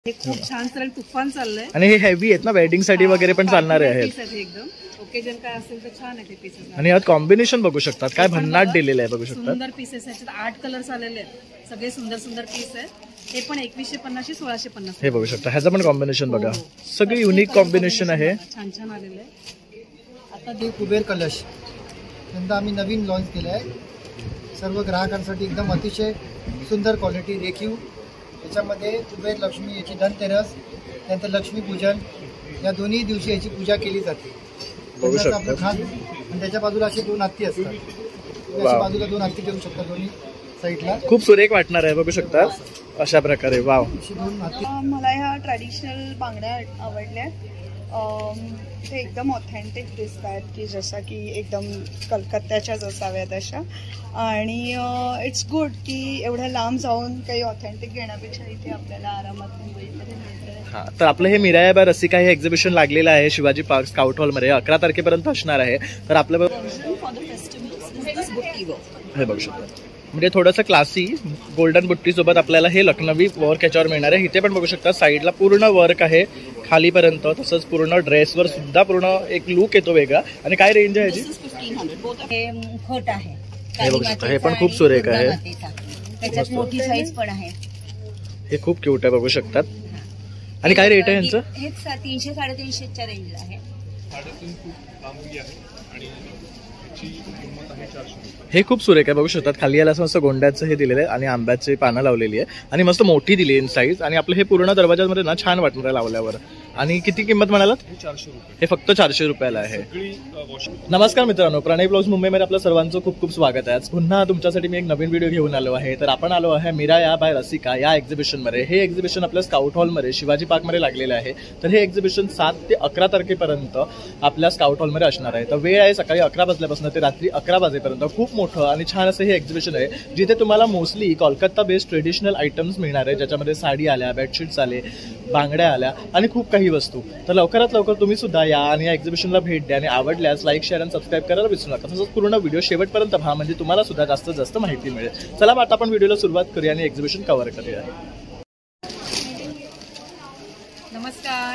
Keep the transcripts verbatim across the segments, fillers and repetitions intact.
हे खूप छान चालेल, तुफान चाललंय आणि हे हेवी आहेत ना, वेडिंग साठी वगैरे पण चालणार आहेत एकदम. ओकेजन काय असेल तर छान आहे ते पीसेस. आणि यात कॉम्बिनेशन बघू शकतात, काय भन्नाट दिलेलं आहे बघू शकतात. सुंदर पीसेस आहेत, आठ कलर्स आलेले आहेत, सगळे सुंदर सुंदर पीस आहेत. हे पण एकवीसशे पन्नास सोळाशे पन्नास हे बघू शकता. ह्याचं पण कॉम्बिनेशन बघा, सगळी युनिक कॉम्बिनेशन आहे, छान छान आलेलं आहे. आता देव कुबेर कलश यंदा आम्ही नवीन लॉन्च केलं आहे, सर्व ग्राहकांसाठी एकदम अतिशय सुंदर क्वालिटी रेखीव. त्याच्यामध्ये कुबेर लक्ष्मी याची धनतेरस त्यानंतर लक्ष्मीपूजन या दोन्ही दिवशी याची पूजा केली जाते. आपलं खास आणि त्याच्या बाजूला असे दोन हत्ती असतात, त्याच्या बाजूला दोन हत्ती ठेवू शकतात दोन्ही साईडला. खूप सुरेख वाटणार आहे बघू शकता अशा प्रकारे. वाव, मला ह्या ट्रॅडिशनल बांगड्या आवडल्या. ते एकदम ऑथेंटिक दिसत आहेत की जसं की एकदम कलकत्त्याच्याच असाव्यात अशा. आणि इट्स गुड की एवढ्या लांब जाऊन काही ऑथेंटिक घेण्यापेक्षा इथे आपल्याला आरामात मुंबईमध्ये मिळतं. हा, तर आपलं हे मीराया बाय रसिका हे एक्झिबिशन लागलेलं आहे शिवाजी पार्क स्काउट हॉलमध्ये, अकरा तारखेपर्यंत असणार आहे. तर आपलं हे बघू शकता, म्हणजे थोडंसं क्लासी गोल्डन बुट्टी सोबत आपल्याला हे लखनवी वर्क याच्यावर मिळणार आहे. इथे पण बघू शकता साईडला पूर्ण वर्क आहे खालीपर्यंत, तसंच पूर्ण ड्रेसवर सुद्धा पूर्ण एक लुक येतो वेगळा. आणि काय रेंज आहे याची? हे मुखवट आहे, हे बघू शकता, हे पण खूप सुरेख आहे, त्याच्यात मोठी साईज पण आहे. हे खूप क्यूट आहे बघू शकतात. आणि काय रेट आहे यांचं? हे तीनशे साडेतीनशेच्या रेंजला आहे. हे खूप सुरेख आहे बघू शकतात. खाली याला असं मस्त गोंड्याचं हे दिलेलं आहे आणि आंब्याची पानं लावलेली आहे आणि मस्त मोठी दिली आहे साईज. आणि आपलं हे पूर्ण दरवाजामध्ये ना छान वाटणार आहे लावल्यावर. आणि किती किंमत म्हणालात? चारशे रुपये. हे फक्त चारशे रुपयाला आहे. नमस्कार मित्रांनो, प्रणय ब्लॉग्स मुंबईमध्ये आपलं सर्वांचं खूप खूप स्वागत आहे. आज पुन्हा तुमच्यासाठी मी एक नवीन व्हिडिओ घेऊन आलो आहे. तर आपण आलो आहे मीराया बाय रसिका या एक्झिबिशनमध्ये. हे एक्झिबिशन आपल्या स्काउट हॉलमध्ये शिवाजी पार्कमध्ये लागलेलं आहे. तर हे एक्झिबिशन सात ते अकरा तारखेपर्यंत आपल्या स्काउट हॉलमध्ये असणार आहे. तर वेळ आहे सकाळी अकरा वाजल्यापासून ते रात्री अकरा वाजेपर्यंत. खूप मोठं आणि छान असं हे एक्झिबिशन आहे, जिथे तुम्हाला mostly Kolkata based traditional items मिळणार आहे, ज्याच्यामध्ये साडी आल्या, बेडशीट्स आले, बांगड्या आल्या आणि खूप काही वस्तू. तर लवकरात लवकर तुम्ही सुद्धा या आणि या एक्झिबिशनला भेट द्या. आणि आवडल्यास लाईक, शेअर आणि सबस्क्राईब करायला विसरू नका. तसंच पूर्ण व्हिडिओ शेवटपर्यंत पहा, म्हणजे तुम्हाला सुद्धा जास्तीत जास्त माहिती मिळेल. चला आता आपण व्हिडिओला सुरुवात करूया आणि एक्झिबिशन कव्हर करूया. नमस्कार,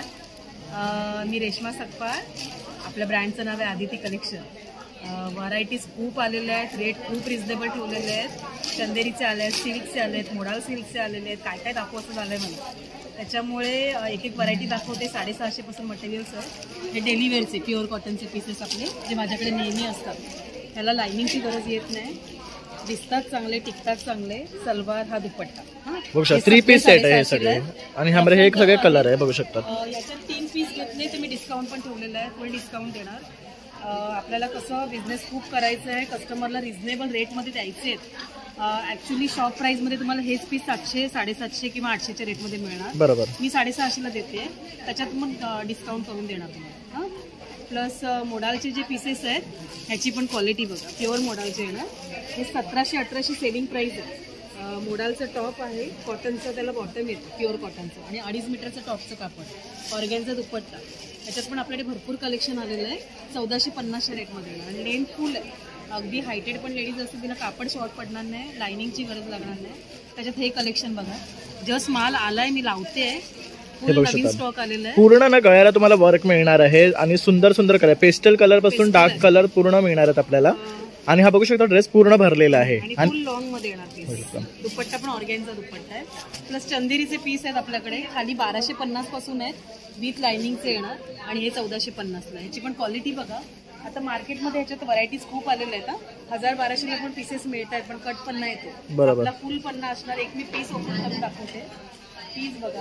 मी रेश्मा सकपाळ. आपल्या ब्रँडचं नाव आहे आदिती कलेक्शन. व्हरायटीज खूप आलेल्या आहेत, रेट खूप रिजनेबल ठेवलेले आहेत. चंदेरीचे आले आहेत, सिल्कचे आले आहेत, मोडाल सिल्कचे आलेले आहेत. काय काय दाखवायचं झालं आहे मला, त्याच्यामुळे एक एक व्हरायटी दाखवते. साडेसहाशेपासून मटेरियल्स आहे. हे डेली वेअरचे प्युअर कॉटनचे पीसेस आपले, जे माझ्याकडे नेहमी असतात. त्याला लायनिंगची गरज येत नाही, दिसतात चांगले, टिकतात चांगले. सलवार हा दुपट्टा, बघू शकता थ्री पीस सेट आहे सगळे. आणि ह्यामध्ये हे सगळे कलर आहे बघू शकता. याच्यात तीन पीस घेतले तर मी डिस्काउंट पण ठेवलेलं आहे, फुल डिस्काउंट देणार. आपल्याला कसं बिझनेस खूप करायचं आहे, कस्टमरला रिझनेबल रेटमध्ये द्यायचे आहेत. ॲक्च्युली शॉप प्राईसमध्ये तुम्हाला हेच पीस सातशे साडेसातशे किंवा आठशेच्या रेटमध्ये मिळणार. बरोबर, मी साडेसहाशेला देते, त्याच्यात मग डिस्काउंट करून देणार तुम्हाला. हां, प्लस मोडालचे जे पीसेस आहेत ह्याची पण क्वालिटी बघा, प्युअर मोडालचे येणार. हे सतराशे अठराशे सेलिंग प्राईस आहे. मोडालचं टॉप आहे, कॉटनचं त्याला बॉटम येतं, प्युअर कॉटनचं. आणि अडीच मीटरचं टॉपचं कापड, ऑर्गॅनचा दुपट्टा. त्याच्यात पण आपल्याकडे भरपूर कलेक्शन आलेलं आहे. चौदाशे पन्नासच्या रेटमध्ये येणार. आणि लेंथ फुल आहे, अगदी हायटेड पण लेडीज असतील तिला कापड शॉर्ट पडणार नाही, लायनिंगची गरज लागणार नाही. त्याच्यात हे कलेक्शन बघा, जस्ट माल आलाय, मी लावते. नवीन स्टॉक आलेला आहे. पूर्ण ना गळ्याला तुम्हाला वर्क मिळणार आहे आणि सुंदर सुंदर कलर, पेस्टल कलर पासून डार्क कलर पूर्ण मिळणार आहेत आपल्याला. आणि हा बघू शकता ड्रेस पूर्ण भरलेला आहे आणि फुल लॉंग मध्ये येणार पीस. दुपट्टा पण ऑर्गॅनचा दुपट्टा आहे. प्लस चंदेरीचे पीस आहेत आपल्याकडे, खाली बाराशे पन्नास पासून आहेत, विथ लायनिंगचे येणार. आणि हे चौदाशे पन्नासला. ह्याची पण क्वालिटी बघा. आता मार्केटमध्ये ह्याच्यात व्हरायटीज खूप आलेल्या आहेत. हजार बाराशेला पण पीसेस मिळत आहेत, पण कट पन्ना येतो. बरोबर, फुल पन्ना असणार. एक मी पीस ओपन करून दाखवते. पीस बघा,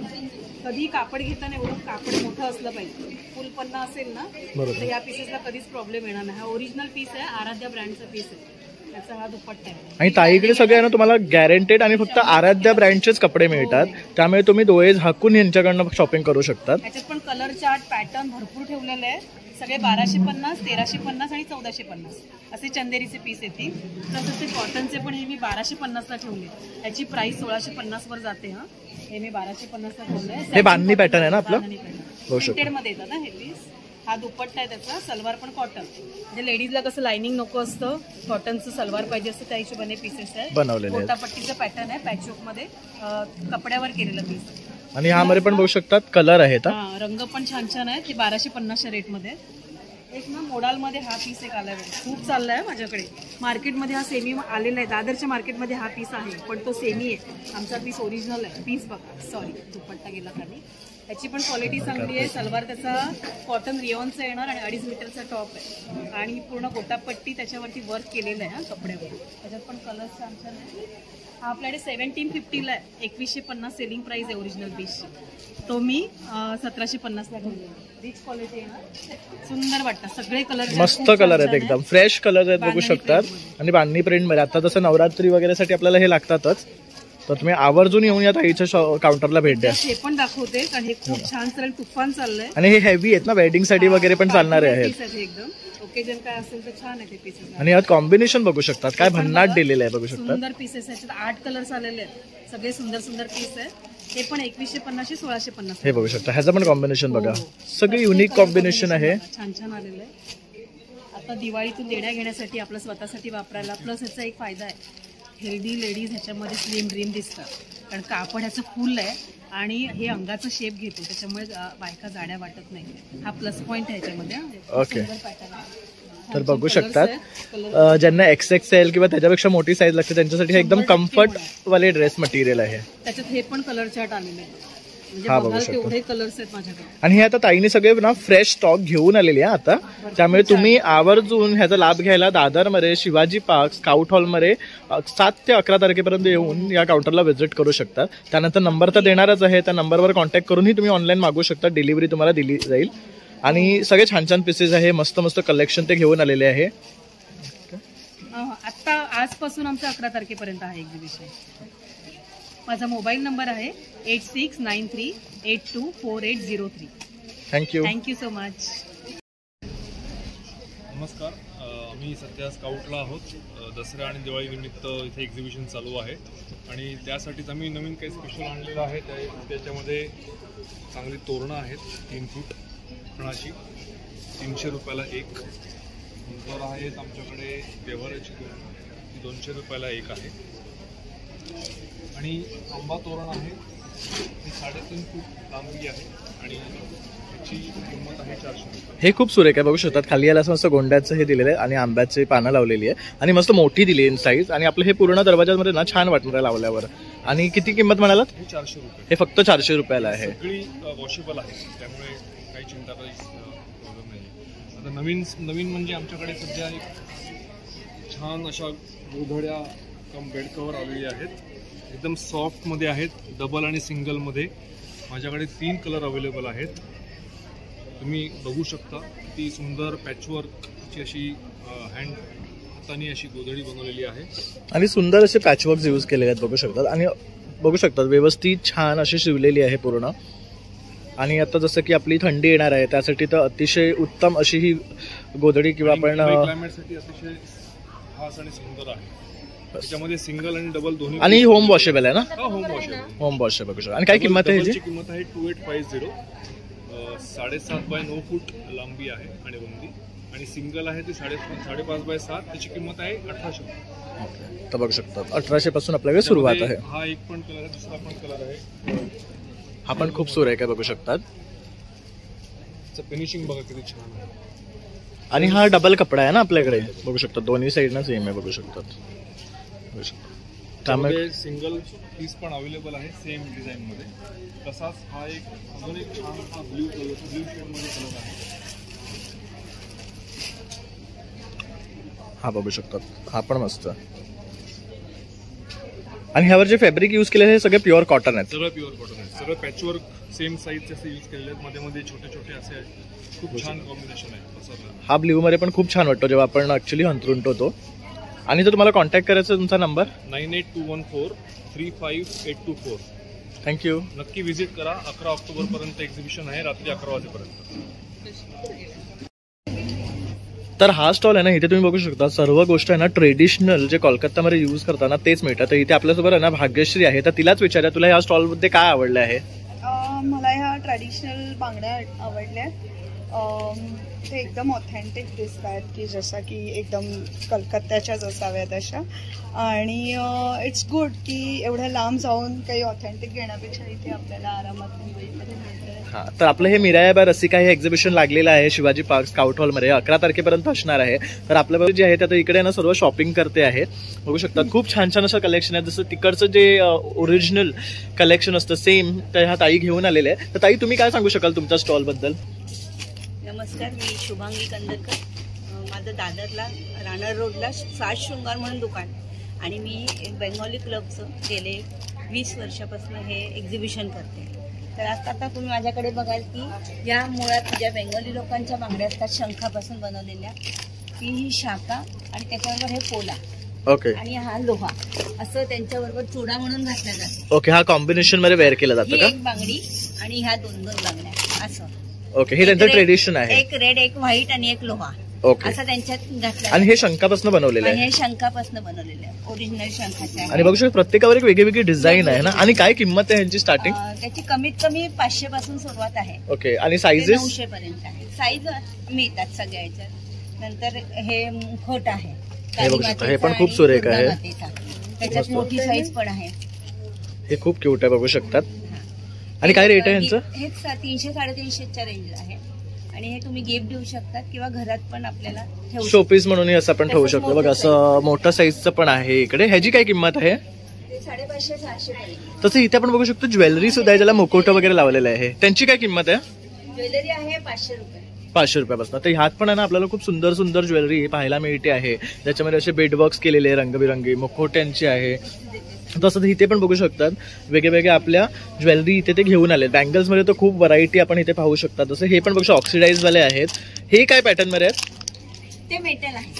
कधी कापड घेताना एवढं कापड मोठं असलं पाहिजे. फुल पन्ना असेल ना तर या पीसेसला कधीच प्रॉब्लेम येणार नाही. हा ओरिजिनल पीस आहे, आराध्या ब्रँडचा पीस आहे. त्याचा हा दुपट्टा आहे. आणि ताईकडे सगळ्यांना तुम्हाला गॅरंटेड आणि फक्त आराध्या ब्रँडचेच कपडे मिळतात. त्यामुळे तुम्ही डोळे झाकून यांच्याकडनं शॉपिंग करू शकता. त्याच्यात पण कलर चार्ट पॅटर्न भरपूर ठेवलेले आहे. सगळे बाराशे पन्नास, तेराशे पन्नास आणि चौदाशे पन्नास असे चंदेरीचे पीस येतील. तसंच ते कॉटनचे पण हे मी बाराशे पन्नासला ठेवले. याची प्राइस सोळाशे पन्नास वर जाते. हा, हे मी बाराशे पन्नासला ठेवलंय. हे बांधणी पॅटर्न आहे ना आपलं, मध्ये येतात ना हे पीस. हा दुपट्टा आहे त्याचा, सलवार पण कॉटन. म्हणजे लेडीजला कसं लायनिंग नको असतं, कॉटनचं सलवार पाहिजे असतं, त्या हिशोबाने पीसेस आहे. बनवलेले. गोटापट्टीचं पॅटर्न आहे, पॅचवर्क मध्ये कपड्यावर केलेलं पीस. आणि ह्यामध्ये पण बघू शकतात कलर आहेत. हा रंग पण छान छान आहेत. हे बाराशे पन्नासच्या रेटमध्ये. एक ना मोडालमध्ये हा पीस एक आलाय बघा, खूप चाललाय आहे माझ्याकडे. मार्केटमध्ये हा सेमी आलेला आहे, दादरच्या मार्केटमध्ये हा पीस आहे, पण तो सेमी आहे. आमचा पीस ओरिजिनल आहे. पीस बघा, सॉरी दुपट्टा गेला खाली. त्याची पण क्वालिटी चांगली आहे. सलवार त्याचा कॉटन रिओनचा येणार आणि अडीच मीटरचा टॉप आहे आणि पूर्ण गोटापट्टी त्याच्यावरती वर्क केलेलं आहे हा कपड्यावर. त्याच्यात पण कलर छान छान आहे. हा आपल्याकडे सेव्हन्टीन फिफ्टीला आहे. एकवीसशे पन्नास सेलिंग प्राइस आहे ओरिजिनल पीसची. तो मी सतराशे पन्नासला घेऊन रिच क्वालिटी आहे ना, सुंदर वाटतं. सगळे कलर मस्त कलर आहेत, एकदम फ्रेश कलर आहेत बघू शकतात. आणि बांधणी प्रिंट मध्ये आता जसं नवरात्री वगैरे साठी आपल्याला हे लागतातच, तर तुम्ही आवर्जून येऊन या ताईच्या काउंटरला भेट द्या. हे पण दाखवते कारण हे खूप छान चालेल, तुफान चाललंय. आणि हे हेवी आहेत ना, वेडिंग साठी वगैरे पण चालणारे आहेत एकदम. ओकेजन काय असेल तर छान आहे ते पीसेस. आणि यात कॉम्बिनेशन बघू शकतात, काय भन्नाट दिलेलं आहे बघू शकतात. सुंदर पीसेस आहेत, आठ कलर्स आलेले आहेत, सगळे सुंदर सुंदर पीस आहेत. हे पण एकवीसशे पन्नास सोळाशे पन्नास हे बघू शकता. ह्याचं पण कॉम्बिनेशन बघा, सगळे युनिक कॉम्बिनेशन आहे, छान छान आलेलं आहे. आता दिवाळीतून देण्या घेण्यासाठी आपलं स्वतःसाठी वापरायला. प्लस ह्याचा एक फायदा आहे, हेल्दी लेडीज ह्याच्यामध्ये स्लिम ड्रीम दिसतात कारण कापड ह्याचं फुल आहे आणि हे अंगाचा शेप घेतो, त्याच्यामुळे बायका जाड्या वाटत नाही. हा प्लस पॉइंट आहे ह्याच्यामध्ये. ओके, तर बघू शकतात ज्यांना एक्स एक्सेल किंवा त्याच्यापेक्षा मोठी साईज लागते त्यांच्यासाठी हे एकदम कम्फर्ट वाले ड्रेस मटेरियल आहे. त्याच्यात हे पण कलर चार्ट आलेले आहेत. हा बघू शकतो. कलर्स आहेत माझ्याकडे. आणि हे आता ताईने सगळे ना फ्रेश स्टॉक घेऊन आलेले आहे आता, त्यामुळे तुम्ही आवर्जून ह्याचा लाभ घ्यायला दादरमध्ये शिवाजी पार्क स्काउट हॉलमध्ये सात ते अकरा तारखेपर्यंत येऊन या काउंटरला व्हिजिट करू शकता. त्यानंतर नंबर तर देणारच आहे, त्या नंबरवर कॉन्टॅक्ट करूनही तुम्ही ऑनलाईन मागू शकता. डिलिव्हरी तुम्हाला दिली जाईल. आणि सगळे छान छान पीसेस आहे, मस्त मस्त कलेक्शन ते घेऊन आलेले आहे. आता आजपासून आमचं अकरा तारखेपर्यंत आहे एक्झिबिशन. माझा मोबाईल नंबर आहे eight six nine three eight two four eight zero three. Thank you thank you so much. नमस्कार, आम्ही सध्या स्काउटला आहोत. दसरा आणि दिवाळी निमित्त इथे एक्झिबिशन चालू आहे आणि त्यासाठीच आम्ही नवीन काही स्पेशल आणलेलं आहे. त्या त्याच्यामध्ये चांगली तोरणं आहेत, तीन फूट फणाची, तीनशे रुपयाला एक. नंतर आहेत आमच्याकडे व्यवहाराची तोरणं, ती दोनशे रुपयाला एक आहे. आणि आंबा तोरण आहे, ही साडेतीन फूट लांबी आहे आणि त्याची किंमत आहे चारशे रुपये. हे खूप सुरेख आहे बघू शकतात. खाली याला मस्त गोंड्याचं हे दिलेलं आहे आणि आंब्याची पानं लावलेली आहे आणि मस्त मोठी दिली आहे साईज. आणि आपलं हे पूर्ण दरवाजामध्ये ना छान वाटणार आहे लावल्यावर. आणि किती किंमत म्हणालात? हे चारशे रुपये. हे फक्त चारशे रुपयाला आहे. सगळी वॉशेबल आहे, त्यामुळे काही चिंता करायची प्रॉब्लेम नाही. आता नवीन नवीन म्हणजे आमच्याकडे सध्या एक छान अशा गोधड्या कम बेड कवर आलेली आहेत, एकदम सॉफ्टमध्ये आहेत, डबल आणि सिंगलमध्ये. माझ्याकडे तीन कलर अवेलेबल आहेत. तुम्ही बघू शकता ती सुंदर पॅचवर्कची अशी हँड हाताने अशी गोधडी बनवलेली आहे आणि सुंदर असे पॅचवर्क यूज केले आहेत बघू शकतात. आणि बघू शकतात व्यवस्थित छान अशी शिवलेली आहे पूर्ण. आणि आता जसं की आपली थंडी येणार आहे त्यासाठी तर अतिशय उत्तम अशी ही गोधडी किंवा आपण क्लायमेटसाठी अतिशय खास आणि सुंदर आहे. त्याच्यामध्ये सिंगल आणि डबल दोन्ही. आणि होम वॉशेबल आहे ना? Home washable. होम वॉशेबल बघू शकता. आणि काय किंमत आहे ह्याची? किंमत आहे टू एट फाईव्ह झिरो. साडेसात बाय नऊ फूट लांबी आहे आणि रुंदी. आणि सिंगल आहे ती साडे साडेपाच बाय सात. त्याची किंमत आहे अठराशे रुपये. तर बघू शकतात अठराशे पासून आपल्याकडे सुरुवात आहे. हा एक पण कलर आहे, दुसरा पण कलर आहे. हा पण खूप सुरेख आहे बघू शकतात. फिनिशिंग बघा किती छान आहे. आणि हा डबल कपडा आहे ना आपल्याकडे बघू शकतात. दोन्ही साईडना सेम आहे बघू शकतात. त्यामध्ये सिंगल पीस पण अवेलेबल आहे सेम डिझाईन मध्ये. तसाच हा एक अजून एक छान हा ब्ल्यू कलर ब्ल्यू शेड मध्ये कलर आहे. हा बघू शकतात. हा पण मस्त. आणि ह्यावर जे फॅब्रिक यूज केले हे सगळे प्युअर कॉटन आहेत. सगळं प्युअर कॉटन आहे. सगळं पॅचवर्क सेम साईज असे यूज केलेले आहेत. मध्ये मध्ये छोटे छोटे असे आहेत. खूप छान कॉम्बिनेशन आहे. हा ब्ल्यू मध्ये पण खूप छान वाटतो जेव्हा आपण ऍक्च्युली हंतरुंटतो. आणि जर तुम्हाला कॉन्टॅक्ट करायचा तुमचा number nine eight two one four three five eight two four. Thank you. नक्की व्हिजिट करा. अकरा ऑक्टोबर पर्यंत एक्झिबिशन आहे, रात्री अकरा वाजेपर्यंत. तर हा स्टॉल आहे ना, इथे तुम्ही बघू शकता सर्व गोष्ट आहे ना ट्रेडिशनल जे कोलकातामध्ये यूज करताना तेच मिळतात. तर इथे आपल्यासोबत आहे ना भाग्यश्री आहे, तर तिलाच विचारा तुला ह्या स्टॉलमध्ये काय आवडलं आहे? मला ह्या ट्रॅडिशनल बांगड्या आवडल्या. ते एकदम ऑथेंटिक दिसत आहेत की जशा की एकदम कलकत्त्याच्याच असाव्यात अशा. आणि इट्स गुड की एवढ्या लांब जाऊन काही ऑथेंटिक घेण्यापेक्षा इथे आपल्याला आरामात मुंबईमध्ये मिळतं. हा, तर आपलं हे मीरा बाय रसिका हे एक्झिबिशन लागलेलं आहे शिवाजी पार्क स्काउट हॉलमध्ये. अकरा तारखेपर्यंत असणार आहे. तर आपल्याबरोबर जे आहे ते आता इकडे ना सर्व शॉपिंग करते आहे. बघू शकतात खूप छान छान असं कलेक्शन आहे. जसं तिकडचं जे ओरिजिनल कलेक्शन असतं सेम तर ह्या ताई घेऊन आलेले आहे. तर ताई तुम्ही काय सांगू शकाल तुमच्या स्टॉल बद्दल? नमस्कार, मी शुभांगी कंदरकर. माझं दादरला राणा रोडला साज शृंगार म्हणून दुकान आणि मी बेंगॉली क्लबचं गेले वीस वर्षापासून हे एक्झिबिशन करते. तर आता आता तुम्ही माझ्याकडे बघाल की या मुळात ज्या बेंगॉली लोकांच्या बांगड्या असतात शंखापासून बनवलेल्या, ती ही शाखा आणि त्याच्याबरोबर हे पोला ओके आणि हा लोहा असं त्यांच्याबरोबर चुडा म्हणून घातला जातो. ओके, हा कॉम्बिनेशन मध्ये वेअर केला जातो का? एक बांगडी आणि ह्या दोन दोन बांगड्या असं. ओके, हे त्यांचं ट्रेडिशन आहे. एक रेड, एक व्हाईट आणि एक लोहा ओके. असं त्यांच्यात घातलं. आणि हे शंखापासून बनवलेलं आहे. हे शंखापासून बनवलेलं आहे, ओरिजिनल शंखाचं आहे. आणि बघू शकतो प्रत्येकावर एक वेगळी वेगळी डिझाईन आहे ना. आणि काय किंमत आहे ह्यांची स्टार्टिंग? त्याची कमीत कमी पाचशे पासून सुरुवात आहे. ओके, आणि साईजेस नऊशे पर्यंत आहे. साईज मिळतात सगळ्या ह्याच्यात. नंतर हे मुखवट आहे, हे बघू शकता, हे पण खूप सुरेख आहे. त्याच्यात मोठी साईज पण आहे. हे खूप क्यूट आहे बघू शकतात. आणि काय रेट आहे यांचं? हे तीनशे साडेतीनशेच्या रेंज आहे आणि हे तुम्ही गिफ्ट देऊ शकतात किंवा घरात पण आपल्याला ठेवू शोपीस म्हणून असं आपण ठेवू शकतो. बघा असं मोठं साईजचं पण आहे इकडे. ह्याची काय किंमत आहे? साडेपाचशे सहाशे पर्यंत. तसं इथे आपण बघू शकतो ज्वेलरी सुद्धा आहे ज्याला मुखवटं वगैरे लावलेलं आहे. त्यांची काय किंमत आहे? ज्वेलरी आहे पाचशे रुपये पाचशे रुपयापासून. तर ह्यात पण आहे ना आपल्याला खूप सुंदर सुंदर ज्वेलरी पाहायला मिळते आहे. त्याच्यामध्ये असे बेडवर्क्स केलेले आहे रंगबिरंगी, मुखवट्यांची आहे. तसंच इथे पण बघू शकतात वेगवेगळ्या आपल्या ज्वेलरी इथे ते घेऊन आले. बँगल्स मध्ये तर खूप व्हरायटी आपण इथे पाहू शकता. तसं हे पण बघू शकतो ऑक्सिडाइज वाले आहेत. हे काय पॅटर्न मध्ये आहेत? ते मेटल आहे.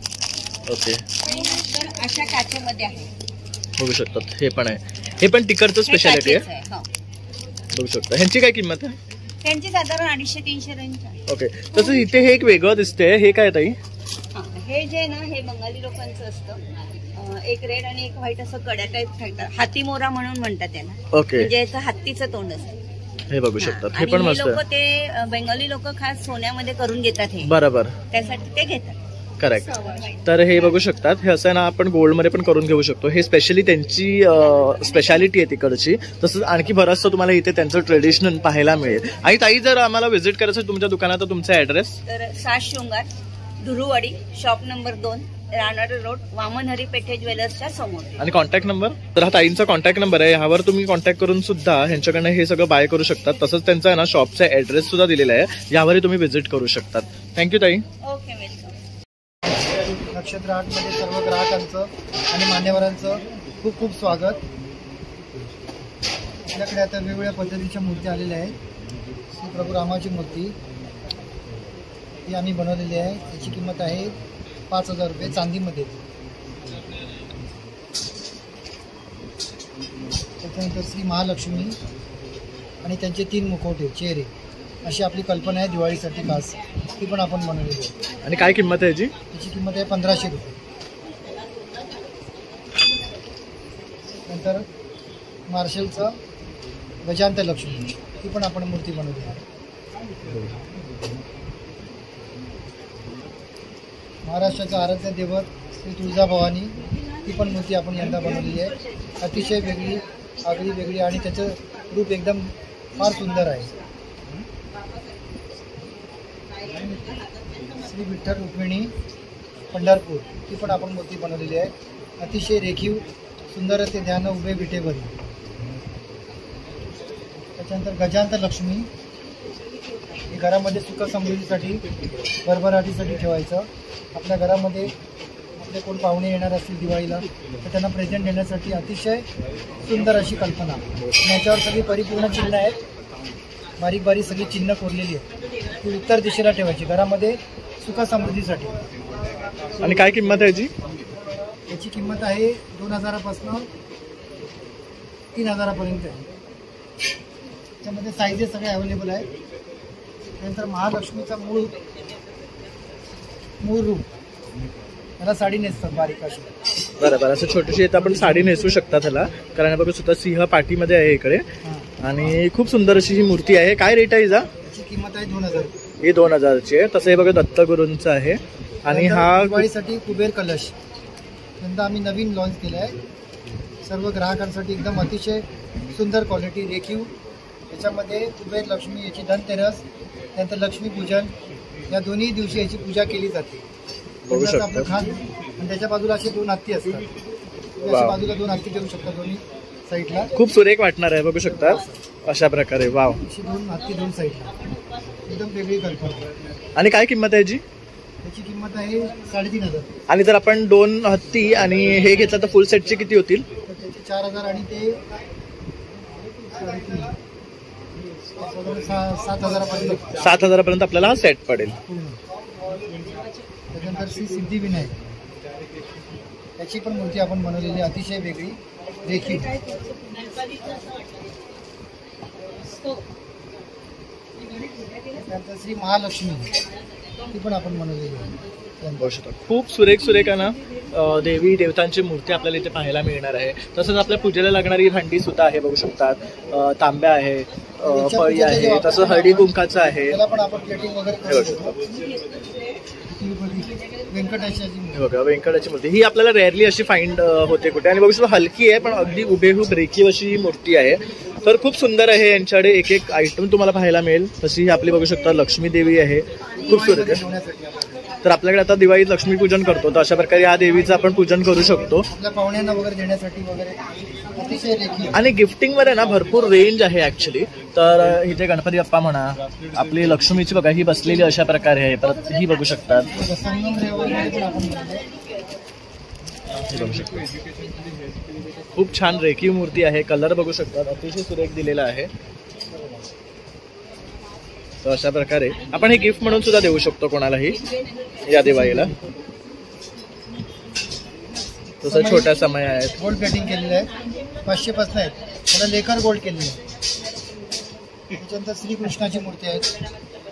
ओके, आणि नंतर अशा काचेमध्ये आहे बघू शकतात. हे पण आहे, हे पण टिकरचं स्पेशालिटी आहे. बघू शकता. ह्यांची काय किंमत आहे? त्यांची साधारण अडीचशे तीनशे रेंज आहे. ओके, तसं इथे हे एक वेगळं दिसतंय. हे काय ताई? हे जे ना हे बंगाली लोकांचं असतं. एक रेड आणि एक व्हाईट असं कड्या टाईप ठेवतात. हाती मोरा म्हणून म्हणतात त्याला. ओके, म्हणजे याचं हत्तीचं तोंड असतं. हे बघू शकतात. हे पण मस्त लोक ते बेंगॉली लोक खास सोन्यामध्ये करून घेतात. हे बरोबर, त्यासाठी ते घेतात. करेक्ट. तर हे बघू शकतात. हे असं ना आपण गोल्ड मध्ये पण करून घेऊ शकतो. हे स्पेशली त्यांची स्पेशालिटी आहे तिकडची. तसंच आणखी बरंचसं तुम्हाला इथे त्यांचं ट्रेडिशनल पाहायला मिळेल. आणि ताई जर आम्हाला व्हिजिट करायचं तुमच्या दुकानात तर तुमचा ऍड्रेस? तर साज शृंगार, दुरुवाडी, शॉप नंबर दोन, रानाड रोड, वामन हरी पेठे ज्वेलर्सच्या समोर. आणि कॉन्टॅक्ट नंबर? तर हा ताईंचा कॉन्टॅक्ट नंबर आहे. ह्यावर तुम्ही कॉन्टॅक्ट करून सुद्धा ह्यांच्याकडनं हे सगळं बाय करू शकतात. तसंच त्यांचा आहे ना शॉपचा ऍड्रेस सुद्धा दिलेला आहे, यावरही तुम्ही व्हिजिट करू शकतात. थँक्यू ताई. Okay, welcome. नक्षत्र आर्टमध्ये सर्व ग्राहकांचं आणि मान्यवरांचं खूप खूप स्वागत. आपल्याकडे आता वेगवेगळ्या पद्धतीच्या मूर्त्या आलेल्या आहेत. श्री प्रभू रामाची मूर्ती ही आम्ही बनवलेली आहे. याची किंमत आहे पाच हजार रुपये चांदीमध्ये. त्याच्यानंतर श्री महालक्ष्मी आणि त्यांचे तीन मुखवटे चेहरे अशी आपली कल्पना आहे दिवाळीसाठी खास. ती पण आपण बनवलेली आहे. आणि काय किंमत आहे याची? त्याची किंमत आहे पंधराशे रुपये. नंतर मार्शलचं गजांत लक्ष्मी ती पण आपण मूर्ती बनवली आहे. महाराष्ट्राचं आराध्य दैवत श्री तुळजाभवानी ती पण मूर्ती आपण यंदा बनवलेली आहे. अतिशय वेगळी, आगळी वेगळी आणि त्याचं रूप एकदम फार सुंदर आहे. श्री विठ्ठल रुक्मिणी पंढरपूर ती पण आपण मूर्ती बनवलेली आहे. अतिशय रेखीव सुंदर ते ध्यान उभे विटेवरी. त्याच्यानंतर गजांत लक्ष्मी हे घरामध्ये सुख समृद्धीसाठी भरभराटीसाठी ठेवायचं. आपल्या घरामध्ये आपले कोण पाहुणे येणार असतील दिवाळीला तर त्यांना प्रेझेंट देण्यासाठी अतिशय सुंदर अशी कल्पना. याच्यावर सगळी परिपूर्ण चिन्ह आहेत, बारीक बारीक सगळी चिन्ह कोरलेली आहेत. ती उत्तर दिशेला ठेवायची घरामध्ये सुख समृद्धीसाठी. आणि काय किंमत आहे याची? याची किंमत आहे दोन हजारापासून तीन हजारापर्यंत आहे. त्यामध्ये साईजेस सगळे अवेलेबल आहेत. त्यानंतर महालक्ष्मीचा मूळ मूळ रूप त्याला साडी नेसतात बारीक अशी. बरोबर, असं छोटीशी येतं आपण साडी नेसू शकता त्याला. कारण बघू सुद्धा सिंह पाठीमध्ये आहे इकडे आणि खूप सुंदर अशी ही मूर्ती आहे. काय रेट आहे हिचा? याची किंमत आहे दोन हजार रुपये. ही दोन हजारची आहे. तसं हे बघा दत्तगुरूंचं आहे. आणि हा दिवाळीसाठी कुबेर कलश यंदा आम्ही नवीन लॉन्च केला आहे. सर्व ग्राहकांसाठी एकदम अतिशय सुंदर क्वालिटी रेखीव. याच्यामध्ये कुबेर लक्ष्मी याची धनतेरस त्यानंतर लक्ष्मीपूजन या दोन्ही दिवशी याची पूजा केली जाते. आपलं खान आणि त्याच्या बाजूला असे दोन हत्ती असतात. त्याच्या बाजूला दोन हत्ती ठेवू शकतात दोन्ही साईडला. खूप सुरेख वाटणार आहे बघू शकता अशा प्रकारे. वाव, अशी दोन हत्ती दोन साईडला एकदम वेगळी कल्पना. आणि काय किंमत आहे जी? त्याची किंमत आहे साडेतीन हजार. आणि जर आपण दोन हत्ती आणि हे घेतलं तर फुल सेटचे किती होतील? तर त्याचे चार हजार आणि ते सात हजारापर्यंत सात हजारापर्यंत आपल्याला हा सेट पडेल. त्याच्यानंतर श्री सिद्धिविनायक त्याची पण मूर्ती आपण बनवलेली अतिशय वेगळी रेखीव. त्यानंतर श्री महालक्ष्मी ती पण आपण बनवलेली आहे. खूप सुरेख सुरेख ना देवी देवतांची मूर्ती आपल्याला इथे पाहायला मिळणार आहे. तसंच आपल्या पूजेला लागणारी भांडी सुद्धा आहे बघू शकतात. तांब्या आहे, पळी आहे, तसं हळदी कुंकाचं आहे. त्याला पण आपण प्लेटिंग वगैरे करू शकतो. बघा व्यंकटाची मूर्ती ही आपल्याला रेअरली अशी फाइंड होते कुठे. आणि बघू शकतो हलकी आहे पण अगदी उभेहूब रेखीव अशी मूर्ती आहे. तर खूप सुंदर आहे. यांच्याकडे एक एक आयटम तुम्हाला पाहायला मिळेल. तशी ही आपली बघू शकता लक्ष्मी देवी आहे. खूप सुरेख आहे. तर आपल्याकडे आता दिवाळीत लक्ष्मीपूजन करतो तर अशा प्रकारे या देवीचं आपण पूजन करू शकतो. आपल्या पाहुण्यांना वगैरे देण्यासाठी वगैरे अतिशय रेखीव. आणि गिफ्टिंग मध्ये ना भरपूर रेंज आहे ऍक्च्युली. तर इथे गणपती बाप्पा म्हणा, आपली लक्ष्मीची बघा ही बसलेली अशा प्रकारे आहे. परत ही बघू शकतात. खूप छान रेखीव मूर्ती आहे. कलर बघू शकतात अतिशय सुरेख दिलेला आहे. तर अशा प्रकारे आपण हे गिफ्ट म्हणून सुद्धा देऊ शकतो कोणालाही या दिवाळीला. तसं छोट्या समय आहेत. गोल्ड प्लेटिंग केलेलं आहे. पाचशे पासून आहेत. त्याला लेकर गोल्ड केलेलं आहे. त्याच्यानंतर श्रीकृष्णाची मूर्ती आहे.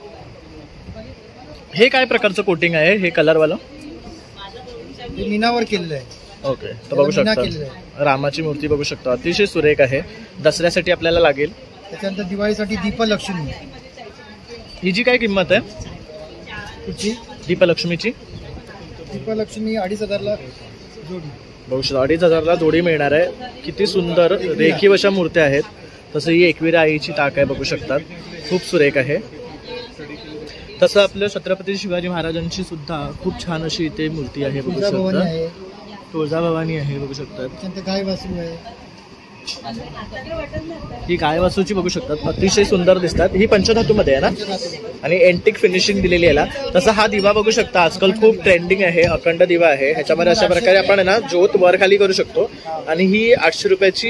हे काय प्रकारचं कोटिंग आहे हे कलरवालं? हे मीनावर केलेलं आहे. ओके. तर बघू शकता रामाची मूर्ती बघू शकता अतिशय सुरेख आहे. दसऱ्यासाठी आपल्याला लागेल. त्याच्यानंतर दिवाळीसाठी दीपलक्ष्मी ही जी काय किंमत आहे तुझी दीपलक्ष्मीची? दीपलक्ष्मी अडीच हजारला जोडी बघू शकता. अडीच हजारला जोडी मिळणार आहे. किती सुंदर रेखीव अशा मूर्त्या आहेत. तसं ही एकविरा आईची ताक आहे बघू शकतात. खूप सुरेख आहे. तसं आपल्या छत्रपती शिवाजी महाराजांची सुद्धा खूप छान अशी इथे मूर्ती आहे बघू शकता. तुळजाभवानी आहे बघू शकतात. गाय वासरू आहे. ही गाय वासूची बघू शकतात अतिशय सुंदर दिसतात. ही पंचधातूमध्ये आहे ना आणि एंटिक फिनिशिंग दिलेली आहे. तसं हा दिवा बघू शकता आजकाल खूप ट्रेंडिंग आहे. अखंड दिवा आहे. ह्याच्यामध्ये अशा प्रकारे आपण ना ज्योत वर खाली करू शकतो. आणि ही आठशे रुपयाची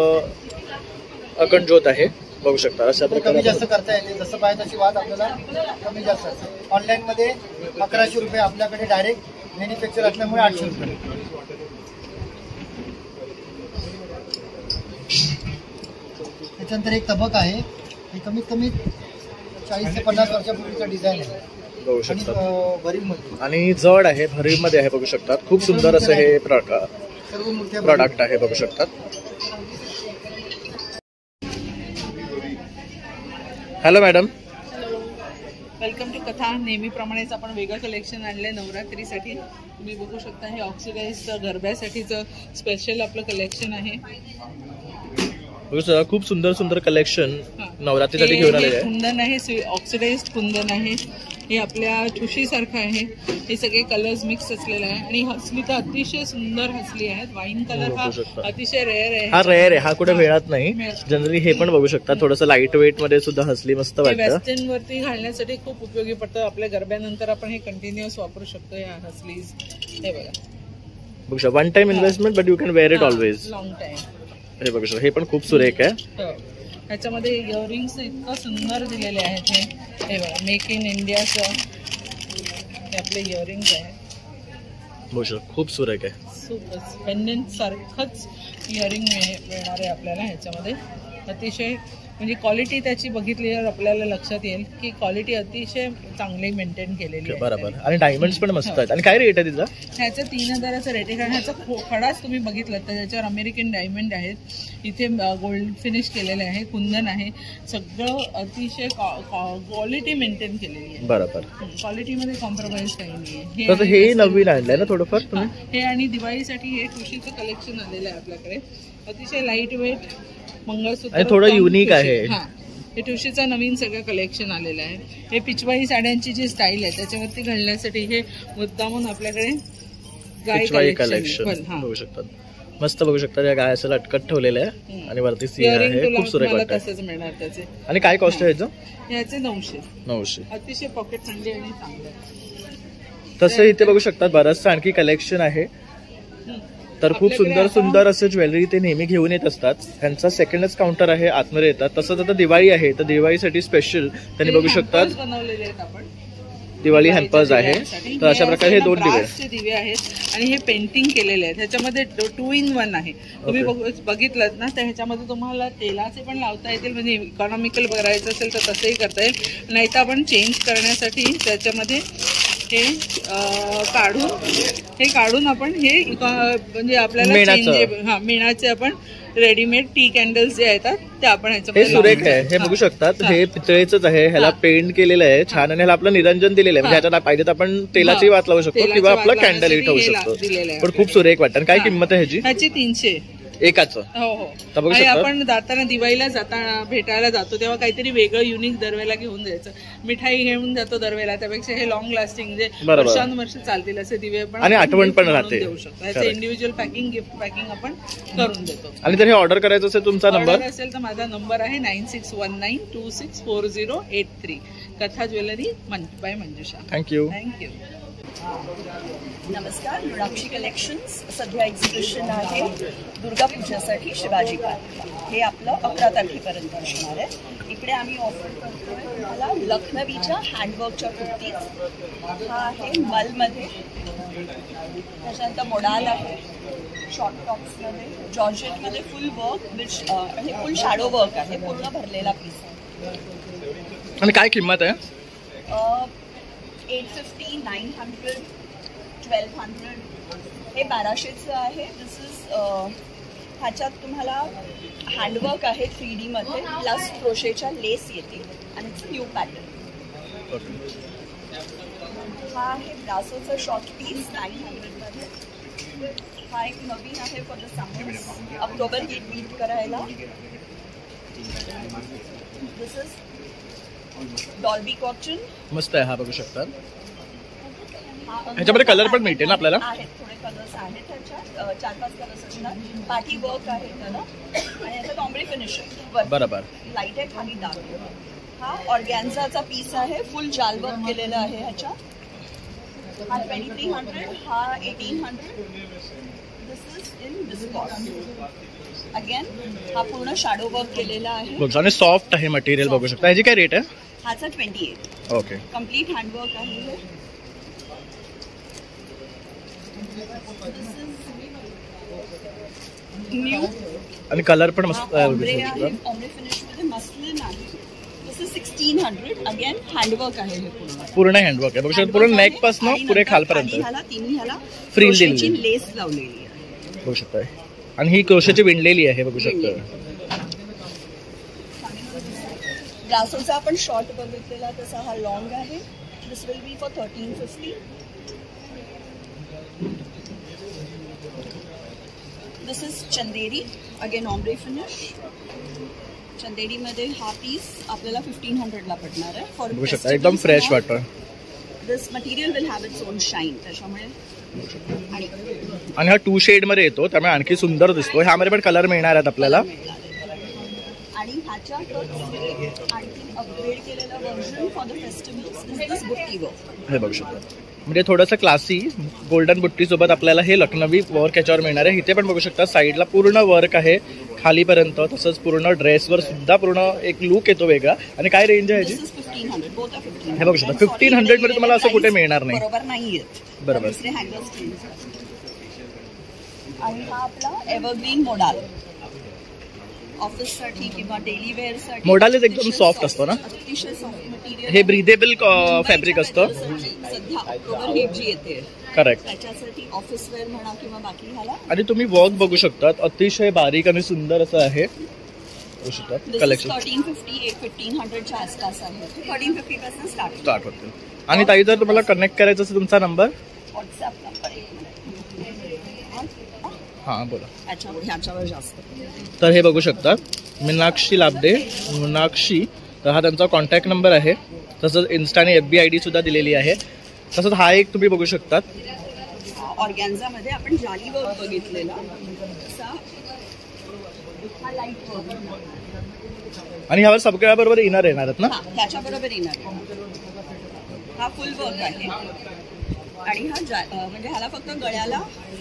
अखंड ज्योत आहे बघू शकता. अशा प्रकारे कमी जास्त करता येते. जसं पाहिजे तशी वाद आपल्याला कमी जास्त. ऑनलाईन मध्ये अकराशे रुपये आपल्याकडे डायरेक्ट मॅन्युफॅक्चर असल्यामुळे आठशे रुपये. त्याच्यानंतर एक तबक आहे. हे कमीत कमी चाळीस ते पन्नास वर्षापूर्वीचं डिझाईन आहे बघू शकतात. भरीवमध्ये आणि जड आहे भरीवमध्ये आहे बघू शकतात. खूप सुंदर असं हे प्रॉडक्ट आहे बघू शकतात. Hello madam. वेलकम टू कथा. नेहमीप्रमाणेच आपण वेगळं कलेक्शन आणलंय नवरात्रीसाठी. तुम्ही बघू शकता हे ऑक्सिडाइज गरब्यासाठीचं स्पेशल आपलं कलेक्शन आहे. खूप सुंदर सुंदर कलेक्शन नवरात्रीसाठी घेऊन आलेले आहे. कुंदन आहे, ऑक्सिडाइज्ड कुंदन आहे. हे आपल्या ठुशी सारखं आहे. हे सगळे कलर्स मिक्स असलेले आहे. आणि हसली तर अतिशय सुंदर हसली आहेत. वाईन कलर हा अतिशय रेअर आहे. हा रेअर आहे. हा कुठे मिळत नाही जनरली. हे पण बघू शकता थोडंसं लाईट वेट मध्ये सुद्धा हसली मस्त वाटतं. वेस्टर्न वरती घालण्यासाठी खूप उपयोगी पडतं. आपल्या गरब्यानंतर आपण हे कंटिन्युअस वापरू शकतो. या हसलीज हे बघा बघू शकता. One time investment but you can wear it always. Long time. हे बघू शकता. हे पण खूप सुरेख आहे. ह्याच्यामध्ये इयरिंग्स इतकं सुंदर दिलेले आहेत. हे हे बघा मेक इन इंडियाचं हे आपले इयरिंग्स आहे. बघू शकता खूप सुरेख आहे. सुपर पेंडेंट सारखंच इयरिंग मिळणार आहे आपल्याला ह्याच्यामध्ये. अतिशय म्हणजे क्वालिटी त्याची बघितल्यावर आपल्याला लक्षात येईल की क्वालिटी अतिशय चांगली मेंटेन केलेली आहे. बरोबर. आणि डायमंड्स पण मस्त आहेत. आणि काय रेट आहे तिचा? ह्याचा तीन हजाराचा रेट आहे, कारण ह्याचा खडाच तुम्ही बघितलं तर त्याच्यावर अमेरिकन डायमंड आहेत, इथे गोल्ड फिनिश केलेले आहे, कुंदन आहे, सगळं अतिशय क्वालिटी मेंटेन केलेली आहे. बरोबर. क्वालिटीमध्ये कॉम्प्रोमाइज काही नाही. तसं हे नवीन आणलंय ना थोडंफार तुम्ही? हे आणि दिवाळीसाठी हे ठुशीचं कलेक्शन आलेलं आहे आपल्याकडे, अतिशय लाईट वेट मंगळसूत्र आणि थोडं युनिक आहे. हा, हे ठुशीचं नवीन सगळं कलेक्शन आलेलं आहे. हे पिचवाई साड्यांची जी स्टाईल आहे त्याच्यावरती घालण्यासाठी हे मुद्दामून आपल्याकडे गाय कलेक्शन बघू शकतात. मस्त बघू शकता, या गाय असं लटकट ठेवलेलं आहे आणि वरती सिंह आहे, खूप सुरेख वाटतं. तसंच मिळणार त्याचे. आणि काय कॉस्ट आहे याचं? ह्याचे नऊशे नऊशे अतिशय पॉकेट फ्रेंडली आणि चांगलं. तसं इथे बघू शकतात बरंचसं आणखी कलेक्शन आहे. तर खूप सुंदर सुंदर असं ज्वेलरी ते नेहमी घेऊन येत असतात. त्यांचा सेकंडच काउंटर आहे, आतमध्ये येतात. तसंच आता दिवाळी आहे तर दिवाळीसाठी स्पेशल त्यांनी बघू शकतात बनवलेले आहेत आपण, दिवाळी हॅम्पर्स आहे. तर अशा प्रकारे हे दोन दिवे दिवे आहेत आणि हे पेंटिंग केलेले आहेत. ह्याच्यामध्ये टू इन वन आहे. तुम्ही बघितलं ना तर ह्याच्यामध्ये तुम्हाला तेलाचे पण लावता येतील, म्हणजे इकॉनॉमिकल करायचं असेल तर तसंही करता येईल, नाही तर आपण चेंज करण्यासाठी त्याच्यामध्ये हे काढून हे काढून आपण हे म्हणजे आपल्याला चेंज हा मेणाचे आपण रेडीमेड टी कॅन्डल्स जे येतात ते आपण ह्याच्यामध्ये हे सुरेख आहे. हे बघू शकतात, हे पितळेच आहे, ह्याला पेंट केलेलं आहे छान आणि ह्याला आपलं निरंजन दिलेलं आहे. म्हणजे ह्याच्यात पाहिजे तर आपण तेलाची वात लावू शकतो किंवा आपलं कॅन्डल ठेवू शकतो. पण खूप सुरेख वाटतं. आणि काय किंमत आहे ह्याची? ह्याची तीनशे एकाच. हो हो. आणि आपण जाताना दिवाळीला जाताना भेटायला जातो तेव्हा काहीतरी वेगळं युनिक दरवेळेला घेऊन जायचं. मिठाई घेऊन जातो दरवेळेला, त्यापेक्षा हे लॉंग लास्टिंग जे वर्षानुवर्ष चालतील असे दिवे आपण आणि आठवण पण राहते देऊ शकतो. ह्याचं इंडिव्हिज्युअल पॅकिंग गिफ्ट पॅकिंग आपण करून देतो. आणि जर हे ऑर्डर करायचं असेल तुमचा नंबर असेल तर माझा नंबर आहे nine six one nine two six four zero eight three. Katha jewellery by Manjusha. Thank you. Thank you. नमस्कार. मृणाक्षी कलेक्शन्स सध्या एक्झिबिशन आहे दुर्गा पूजेसाठी शिवाजी पार्कला. हे आपलं अकरा तारखेपर्यंत असणार आहे. इकडे आम्ही ऑफर करतोय तुम्हाला लखनवीच्या हँडवर्कच्या कुर्तीज. हा आहे मलमध्ये, त्याच्यानंतर मोडाल आहे शॉर्ट टॉप्समध्ये, जॉर्जेटमध्ये फुल वर्क विच हे फुल शॅडो वर्क आहे, पूर्ण भरलेला पीस आहे. आणि काय किंमत आहे? Eight fifty, nine hundred, twelve hundred. हे बाराशेचं आहे. दिस इज ह्याच्यात तुम्हाला हँडवर्क आहे थ्री डी मध्ये प्लस क्रोशेच्या लेस येते आणि न्यू पॅटर्न. हा आहे ब्रासोचं शॉर्ट पीस नाईन हंड्रेडमध्ये. हा एक नवीन आहे for the summer, October get meet करायला. This is Dolby cotton. मस्त आहे. हा बघू शकतात. ह्याच्यामध्ये कलर पण मिळते ना आपल्याला? आहेत, थोडे कलर्स आहेत त्याच्यात, चार पाच कलर्स असतात. पाठी वर्क आहे त्याला आणि याचा टॉम्बडी फिनिश आहे. बरोबर. लाईट आहे, खाली डार्क. हा ऑर्गॅन्झाचा पीस आहे, फुल जाल वर्क केलेला आहे ह्याच्यात. हा ट्वेंटी थ्री हंड्रेड, हा eighteen hundred. This is in डिस्कॉस. अगेन हा पूर्ण शॅडो वर्क केलेला आहे आणि सॉफ्ट आहे मटेरियल बघू शकता. ह्याची काय रेट आहे? ह्याचा twenty eight. Okay. Complete handwork आहे हे. न्यू आणि कलर पण मस्त आहे. ऑम्ब्रे फिनिश मध्ये मस्लिन आहे. This is sixteen hundred. Again handwork आहे हे पूर्ण पूर्ण हँडवर्क आहे बघू शकता. पूर्ण नेक पासून पुढे खालपर्यंत ह्याला तिन्ही ह्याला फ्रिल दिलेली लेस लावलेली आहे बघू शकता. आणि ही क्रोशेची विणलेली आहे बघू शकता. ब्रासोचा आपण शॉर्ट बघितलेला तसा हा लॉंग आहे. This will be for thirteen fifty. This is Chanderi, again ombre finish. चंदेरीमध्ये हा पीस आपल्याला फिफ्टीन हंड्रेडला पडणार आहे. फॉर बघू शकता एकदम फ्रेश वाटतं. This material will have its own shine. त्याच्यामुळे आणि हा टू शेड मध्ये येतो त्यामुळे आणखी सुंदर दिसतो. ह्यामध्ये पण कलर मिळणार आहेत आपल्याला. आणि ह्याच्यात आणखी अपग्रेड केलेला version for the festivals is this बुट्टी वर्क. हे बघू शकता. म्हणजे थोडंसं क्लासी गोल्डन बुट्टी सोबत आपल्याला हे लखनवी वर्क याच्यावर मिळणार आहे. इथे पण बघू शकता साईडला पूर्ण वर्क आहे खालीपर्यंत. तसंच पूर्ण ड्रेसवर सुद्धा पूर्ण एक लुक येतो वेगळा. आणि काय रेंज आहे ह्याची? हे बघू शकता. फिफ्टीन हंड्रेड मध्ये तुम्हाला असं कुठे मिळणार नाही. बरोबर नाहीये. बरोबर. आणि हा आपला एव्हरग्रीन मोडाल. ऑफिससाठी किंवा डेली वेअरसाठी. मोडालेच एकदम soft असतो ना? अतिशय सॉफ्ट मटेरियल. हे ब्रिदेबल फॅब्रिक असतं. सध्या ऑक्टोबर हीट जी येते करेक्ट, त्याच्यासाठी ऑफिस वेअर म्हणा किंवा बाकी ह्याला. आणि तुम्ही वर्क बघू शकतात, अतिशय बारीक आणि सुंदर असं आहे collection. Thirteen fifty eight fifteen हंड्रेडच्या आसपास आहे. थर्टीन फिफ्टी पासून स्टार्ट स्टार्ट होते. आणि ताई जर तुम्हाला कनेक्ट करायचं असेल तुमचा नंबर व्हॉट्सअप नंबर हां बोला. ह्याच्यावर जास्त. तर हे बघू शकता मीनाक्षी लाभडे, मीनाक्षी, तर हा त्यांचा कॉन्टॅक्ट नंबर आहे. तसंच इन्स्टा आणि एफ बी आय डी सुद्धा दिलेली आहे. तसंच हा एक तुम्ही बघू शकतात ऑर्गॅन्झामध्ये आपण जाली वर्क बघितलेला तसा हा लाईट वर्क. आणि ह्यावर सगळ्याबरोबर इनर येणार आहेत ना? ह्याच्या बरोबर येणार. हा फुल वर्क आहे आणि हा जा म्हणजे ह्याला फक्त गळ्याला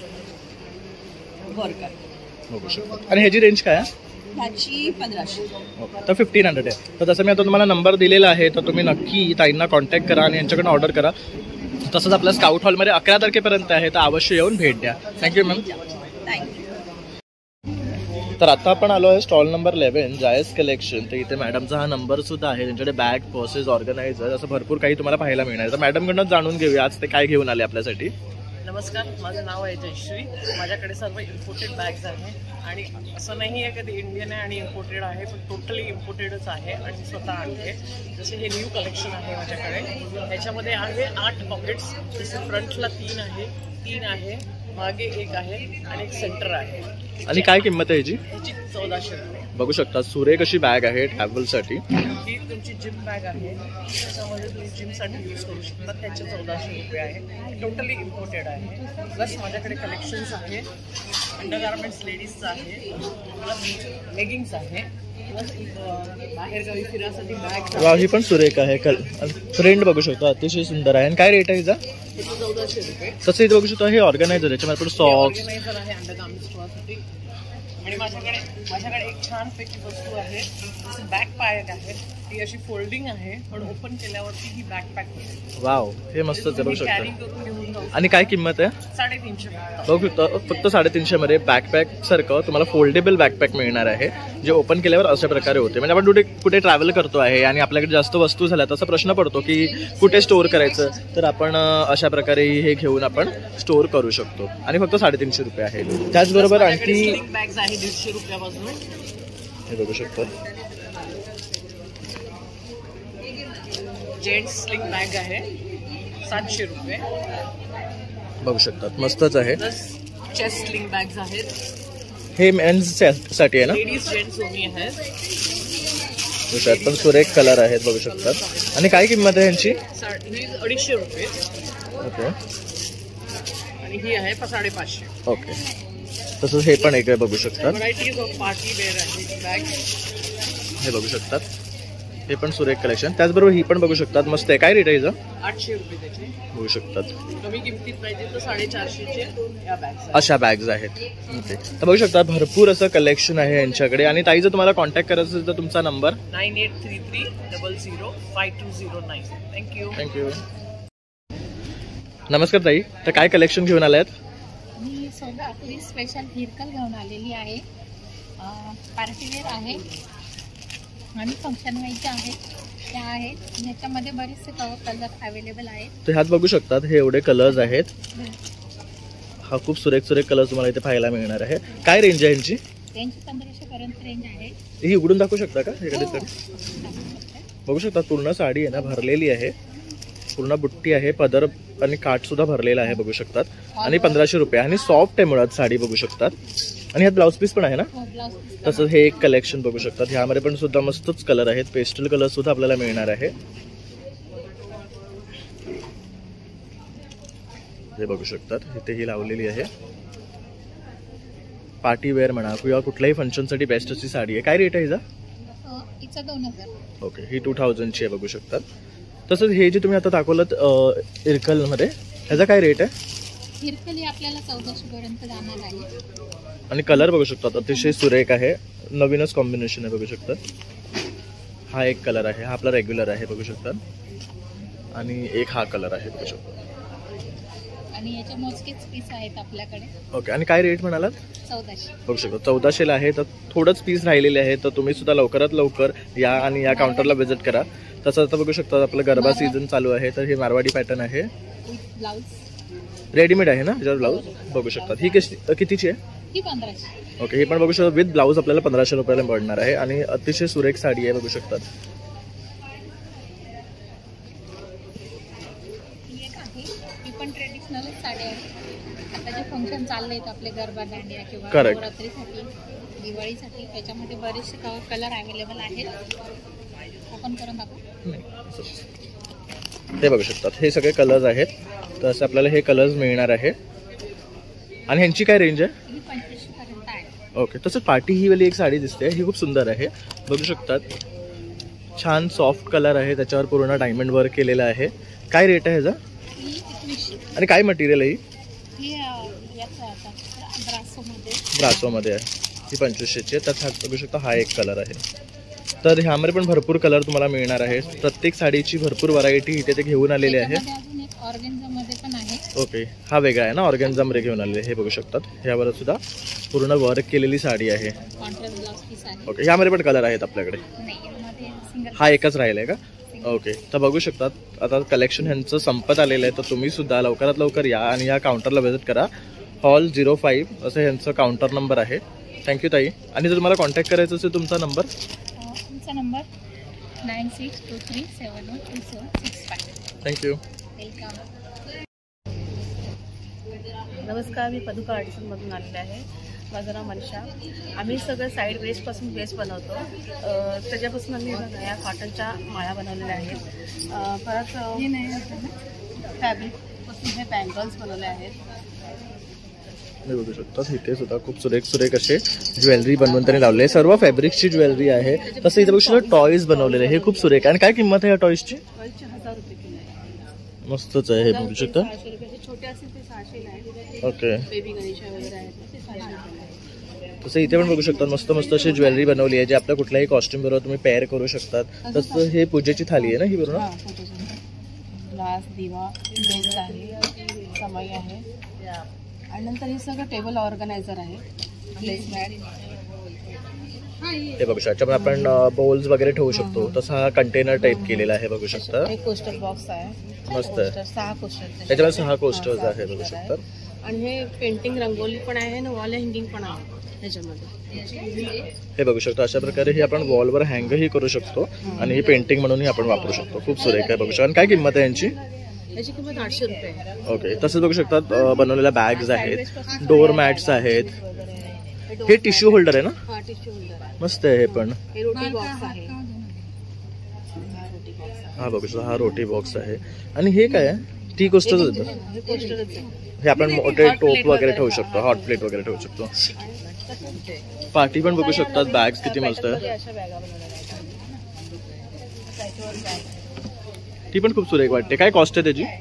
वर्क आहे. बघू शकता. आणि ह्याची रेंज काय आहे? ह्याची पंधराशे. तर फिफ्टीन हंड्रेड आहे. तर तसं मी आता तुम्हाला नंबर दिलेला आहे, तर तुम्ही नक्की ताईंना कॉन्टॅक्ट करा आणि यांच्याकडून ऑर्डर करा. तसंच आपल्या स्काउट हॉलमध्ये अकरा तारखेपर्यंत आहे, तर अवश्य येऊन भेट द्या. Thank you ma'am. थँक्यू. तर आता आपण आलो आहे stall number eleven Jayas collection. तर इथे मॅडमचा हा नंबर सुद्धा आहे. त्यांच्याकडे बॅग, पर्सेस, ऑर्गनायझर असं भरपूर काही तुम्हाला पाहायला मिळणार. तर मॅडमकडनं जाणून घेऊया आज ते काय घेऊन आले आपल्यासाठी. नमस्कार, माझं नाव आहे जयश्री. माझ्याकडे सर्व इम्पोर्टेड बॅग्स आहे आणि असं नाही आहे की ते इंडियन आहे आणि इम्पोर्टेड आहे, पण टोटली इम्पोर्टेडच आहे आणि स्वतः आणते. जसे हे न्यू कलेक्शन आहे माझ्याकडे. ह्याच्यामध्ये आहे आठ पॉकेट्स. जसे फ्रंटला तीन आहे, तीन आहे, मागे एक आहे आणि एक सेंटर आहे. आणि काय किंमत आहे ह्याची? ह्याची चौदाशे रुपये. बघू शकता सुरेख अशी बॅग आहे ट्रॅव्हलसाठी. ही तुमची जिम बॅग आहे, त्याच्यामध्ये तुम्ही जिमसाठी यूज करू शकता. त्याचे चौदाशे रुपये आहे. टोटली इम्पोर्टेड आहे. प्लस माझ्याकडे कलेक्शन्स आहे. अंडरगार्मेंट्स लेडीजचं आहे, प्लस लेगिंग्स आहे, प्लस बाहेरगावी फिरासाठी बॅग. वा, ही पण सुरेख आहे. प्रिंट बघू शकतो अतिशय सुंदर आहे. आणि काय रेट आहे हिचा? त्याचे चौदाशे रुपये. तसं इथे बघू शकतो हे ऑर्गनायझर, याच्यामध्ये सॉक्स ऑर्गनायझर आहे अंडरगार्मेंट्स स्टोअरसाठी. आणि माझ्याकडे माझ्याकडे एक छानपैकी वस्तू आहे. जसं बॅकपॅक आहे, ती अशी फोल्डिंग आहे, पण ओपन केल्यावरती ही बॅकपॅक होते. वाव, हे मस्त बघू कॅरी शकता. करून घेऊन जाऊ. आणि काय किंमत आहे? साडेतीनशे. बघू शकता फक्त साडेतीनशे मध्ये बॅकपॅक सारखं तुम्हाला फोल्डेबल बॅकपॅक मिळणार आहे, जे ओपन केल्यावर अशा प्रकारे होते. म्हणजे आपण कुठे कुठे ट्रॅव्हल करतो आहे आणि आपल्याकडे जास्त वस्तू झाल्या, तसा प्रश्न पडतो की कुठे स्टोअर करायचं, तर आपण अशा प्रकारे हे घेऊन आपण स्टोअर करू शकतो. आणि फक्त साडेतीनशे रुपये आहे. त्याचबरोबर आणखी बॅग्स आहे दीडशे रुपयापासून. हे बघू शकतो जेंट्स स्लिंग बॅग आहे सातशे रुपये. बघू शकतात मस्तच आहे. चेस्ट स्लिंग बॅग्स आहेत. हे मेन्स साठी आहे ना? लेडीज जेंट्स दोन्ही आहेत. त्यात पण सुरेख कलर आहेत बघू शकतात. आणि काय किंमत आहे यांची? अडीचशे रुपये. ओके. आणि ही आहे साडेपाचशे. ओके. तसंच हे पण एक आहे बघू शकतात. व्हरायटीज ऑफ पार्टी वेअर आहे बॅग. हे बघू शकतात, हे पण सुरेख कलेक्शन. त्याचबरोबर ही पण बघू शकतात, मस्त आहे. काय रेट आहे हिचं? आठशे रुपये त्याचे. बघू शकतात. कमी किमतीत पाहिजे तर साडेचारशेचे या बॅग्स अशा बॅग्स आहेत. ओके. तर बघू शकता भरपूर असं कलेक्शन आहे यांच्याकडे. आणि ताई जर तुम्हाला कॉन्टॅक्ट करायचं असेल तर तुमचा number nine eight three three double zero five two zero nine. Thank you. Thank you. नमस्कार ताई, तर काय कलेक्शन घेऊन आले आहेत? मी सोलापुरी स्पेशल हिरकल घेऊन आलेली आहे. पार्टीवेअर आहे आणि फंक्शन वेअरचे आहेत, त्या आहेत. ह्याच्यामध्ये बरेचसे कलर अवेलेबल आहेत. तर ह्यात बघू शकतात हे एवढे कलर्स आहेत. हा खूप सुरेख सुरेख कलर तुम्हाला इथे पाहायला मिळणार आहे. काय रेंज आहे यांची? रेंज पंधराशे पर्यंत रेंज आहे. ही उघडून दाखवू शकता का? इकडे हो. बघू शकता पूर्ण साडी आहे ना भरलेली आहे, पूर्ण बुट्टी आहे, पदर आणि काठ सुद्धा भरलेला आहे बघू शकतात. आणि पंधराशे रुपये. आणि सॉफ्ट आहे मुळात साडी बघू शकतात. आणि ह्यात ब्लाउज पीस पण आहे ना? तसंच हे एक कलेक्शन बघू शकतात. ह्यामध्ये पण सुद्धा मस्तच कलर आहेत. पेस्टल कलर सुद्धा आपल्याला मिळणार आहे. हे बघू शकतात, इथे ही लावलेली आहे. पार्टी वेअर म्हणा किंवा कुठल्याही फंक्शनसाठी बेस्ट अशी साडी आहे. काय रेट आहे हिचा? दोन हजार. ओके. ही टू थाउजंडची आहे बघू शकतात. तसंच हे जे तुम्ही आता दाखवलं इरकलमध्ये, ह्याचा काय रेट आहे? हिरकली आपल्याला चौदाशे पर्यंत जाणार आहे. आणि कलर बघू शकतात अतिशय सुरेख आहे. नवीनच कॉम्बिनेशन आहे बघू शकतात. हा एक कलर आहे, हा आपला रेग्युलर आहे बघू शकतात. आणि एक हा कलर आहे बघू शकतात. आणि याचे मोजकेच पीस आहेत आपल्याकडे. ओके, आणि काय रेट म्हणालात? चौदाशे. बघू शकतो चौदाशेला आहे. तर थोडंच पीस राहिलेले आहे, तर तुम्ही सुद्धा लवकरात लवकर या आणि या काउंटरला व्हिजिट करा. तसं आता बघू शकता आपलं गरबा सीझन चालू आहे, तर हे मारवाडी पॅटर्न आहे. ब्लाऊज रेडीमेड आहे ना याच्यावर ब्लाऊज बघू शकतात. ही किती कितीची आहे? ही पंधराशे. ओके, हे पण बघू शकता विथ ब्लाऊज आपल्याला पंधराशे रुपयाला पडणार आहे आणि अतिशय सुरेख साडी आहे बघू शकतात. ट्रेडिशनल साडी आहे. आता जे फंक्शन चालले आहेत आपले गरबा दांडिया किंवा Correct. नवरात्रीसाठी दिवाळीसाठी त्याच्यामध्ये बरेचसे कलर अवेलेबल आहेत. ओपन करून दाखवू. हे बघू शकतात हे सगळे कलर्स आहेत. तर असं आपल्याला हे कलर्स मिळणार आहे. आणि ह्यांची काय रेंज आहे? ही पंचवीसशे पर्यंत आहे. ओके, तसंच पार्टी ही वाली एक साडी दिसते, ही खूप सुंदर आहे बघू शकतात. छान सॉफ्ट कलर आहे, त्याच्यावर पूर्ण डायमंड वर्क केलेलं आहे. काय रेट आहे ह्याचा आणि काय मटेरियल आहे? ब्रासोमध्ये आहे. ही पंचवीसशेची आहे. त्यात बघू शकता हा एक कलर आहे. तर ह्यामध्ये पण भरपूर कलर तुम्हाला मिळणार आहे. प्रत्येक साडीची भरपूर व्हरायटी इथे ते घेऊन आलेली आहे. ओके, हा वेगळा आहे ना, ऑर्गेन्झामध्ये घेऊन आलेले. हे बघू शकतात ह्यावर सुद्धा पूर्ण वर्क केलेली साडी आहे. ओके, ह्यामध्ये पण कलर आहेत आपल्याकडे. हा एकच राहिला आहे का? ओके, तर बघू शकतात आता कलेक्शन ह्यांचं संपत आलेलं आहे. तर तुम्ही सुद्धा लवकरात लवकर या आणि या काउंटरला व्हिजिट करा. हॉल झिरो फाईव्ह असं ह्यांचं काउंटर नंबर आहे. थँक्यू ताई. आणि जर तुम्हाला कॉन्टॅक्ट करायचं असेल तुमचा नंबर? तुमचा number nine six two three seven one two seven six five. Thank you. Welcome. नमस्कार, मी पदुका आर्टिसनमधून आलेले आहे. माझं नाव मनीषा. आम्ही सगळं साईड वेस्टपासून वेस्ट बनवतो. त्याच्यापासून आम्ही बघा या कॉटनच्या माळा बनवलेल्या आहेत. परत फॅब्रिकपासून हे बँगल्स बनवले आहेत. मी बघू शकता इथे सुद्धा खूप सुरेख सुरेख असे ज्वेलरी बनवून त्यांनी लावले. सर्व फॅब्रिकची ज्वेलरी आहे. तसं इथे बघू शकता टॉयज बनवलेले, हे खूप सुरेख. आणि काय किंमत आहे या टॉयजची? हजार रुपये किलो आहे. मस्तच आहे हे बघू शकता. छोटे असतील ते सहाशेला आहे. ओके, बेबी गणेशा वगैरे आहेत ते सहाशे. तसं इथे पण बघू शकता मस्त मस्त अशी ज्वेलरी बनवली आहे, जे आपल्या कुठल्याही कॉस्ट्युम बरोबर तुम्ही पेअर करू शकतात. तसं हे पूजेची थाली आहे ना ही बरोबर? ग्लास, दिवा, बेल्स आहे, समय आहे. आणि नंतर हे सगळं टेबल ऑर्गनायझर आहे. प्लेसमॅट हे बघू शकता. आपण बोल्स वगैरे ठेवू शकतो. तसा हा कंटेनर टाईप केलेला आहे बघू शकता. एक कोस्टर बॉक्स आहे. मस्त आहे. सहा कोस्टर त्याच्यामध्ये सहा कोस्टर्स आहे बघू शकता. आणि हे पेंटिंग रंगोली पण आहे आणि वॉल हँगिंग पण आहे त्याच्यामध्ये. हे बघू शकता अशा प्रकारे हे आपण वॉलवर हँगही करू शकतो आणि ही पेंटिंग म्हणूनही आपण वापरू शकतो. खूप सुरेख आहे बघू शकता. आणि काय किंमत आहे यांची? याची किंमत आठशे रुपये आहे. ओके, तसंच बघू शकतात बनवलेल्या बॅग्स आहेत, डोअर मॅट्स आहेत. हे टिश्यू होल्डर आहे ना? हा, टिश्यू होल्डर आहे. मस्त आहे हे पण. हे रोटी बॉक्स आहे. हा बघू शकता हा रोटी बॉक्स आहे. आणि हे काय आहे? टी कोस्टरच होतं. हे कोस्टरच आहे. हे आपण मोठे टोप वगैरे ठेवू शकतो, हॉट प्लेट वगैरे ठेवू शकतो. पार्टी पण बघू शकतात. बॅग्स किती मस्त आहे. अशा बॅगा बनवलेल्या आहेत. ती पण खूप सुरेख वाटते. काय कॉस्ट आहे त्याची?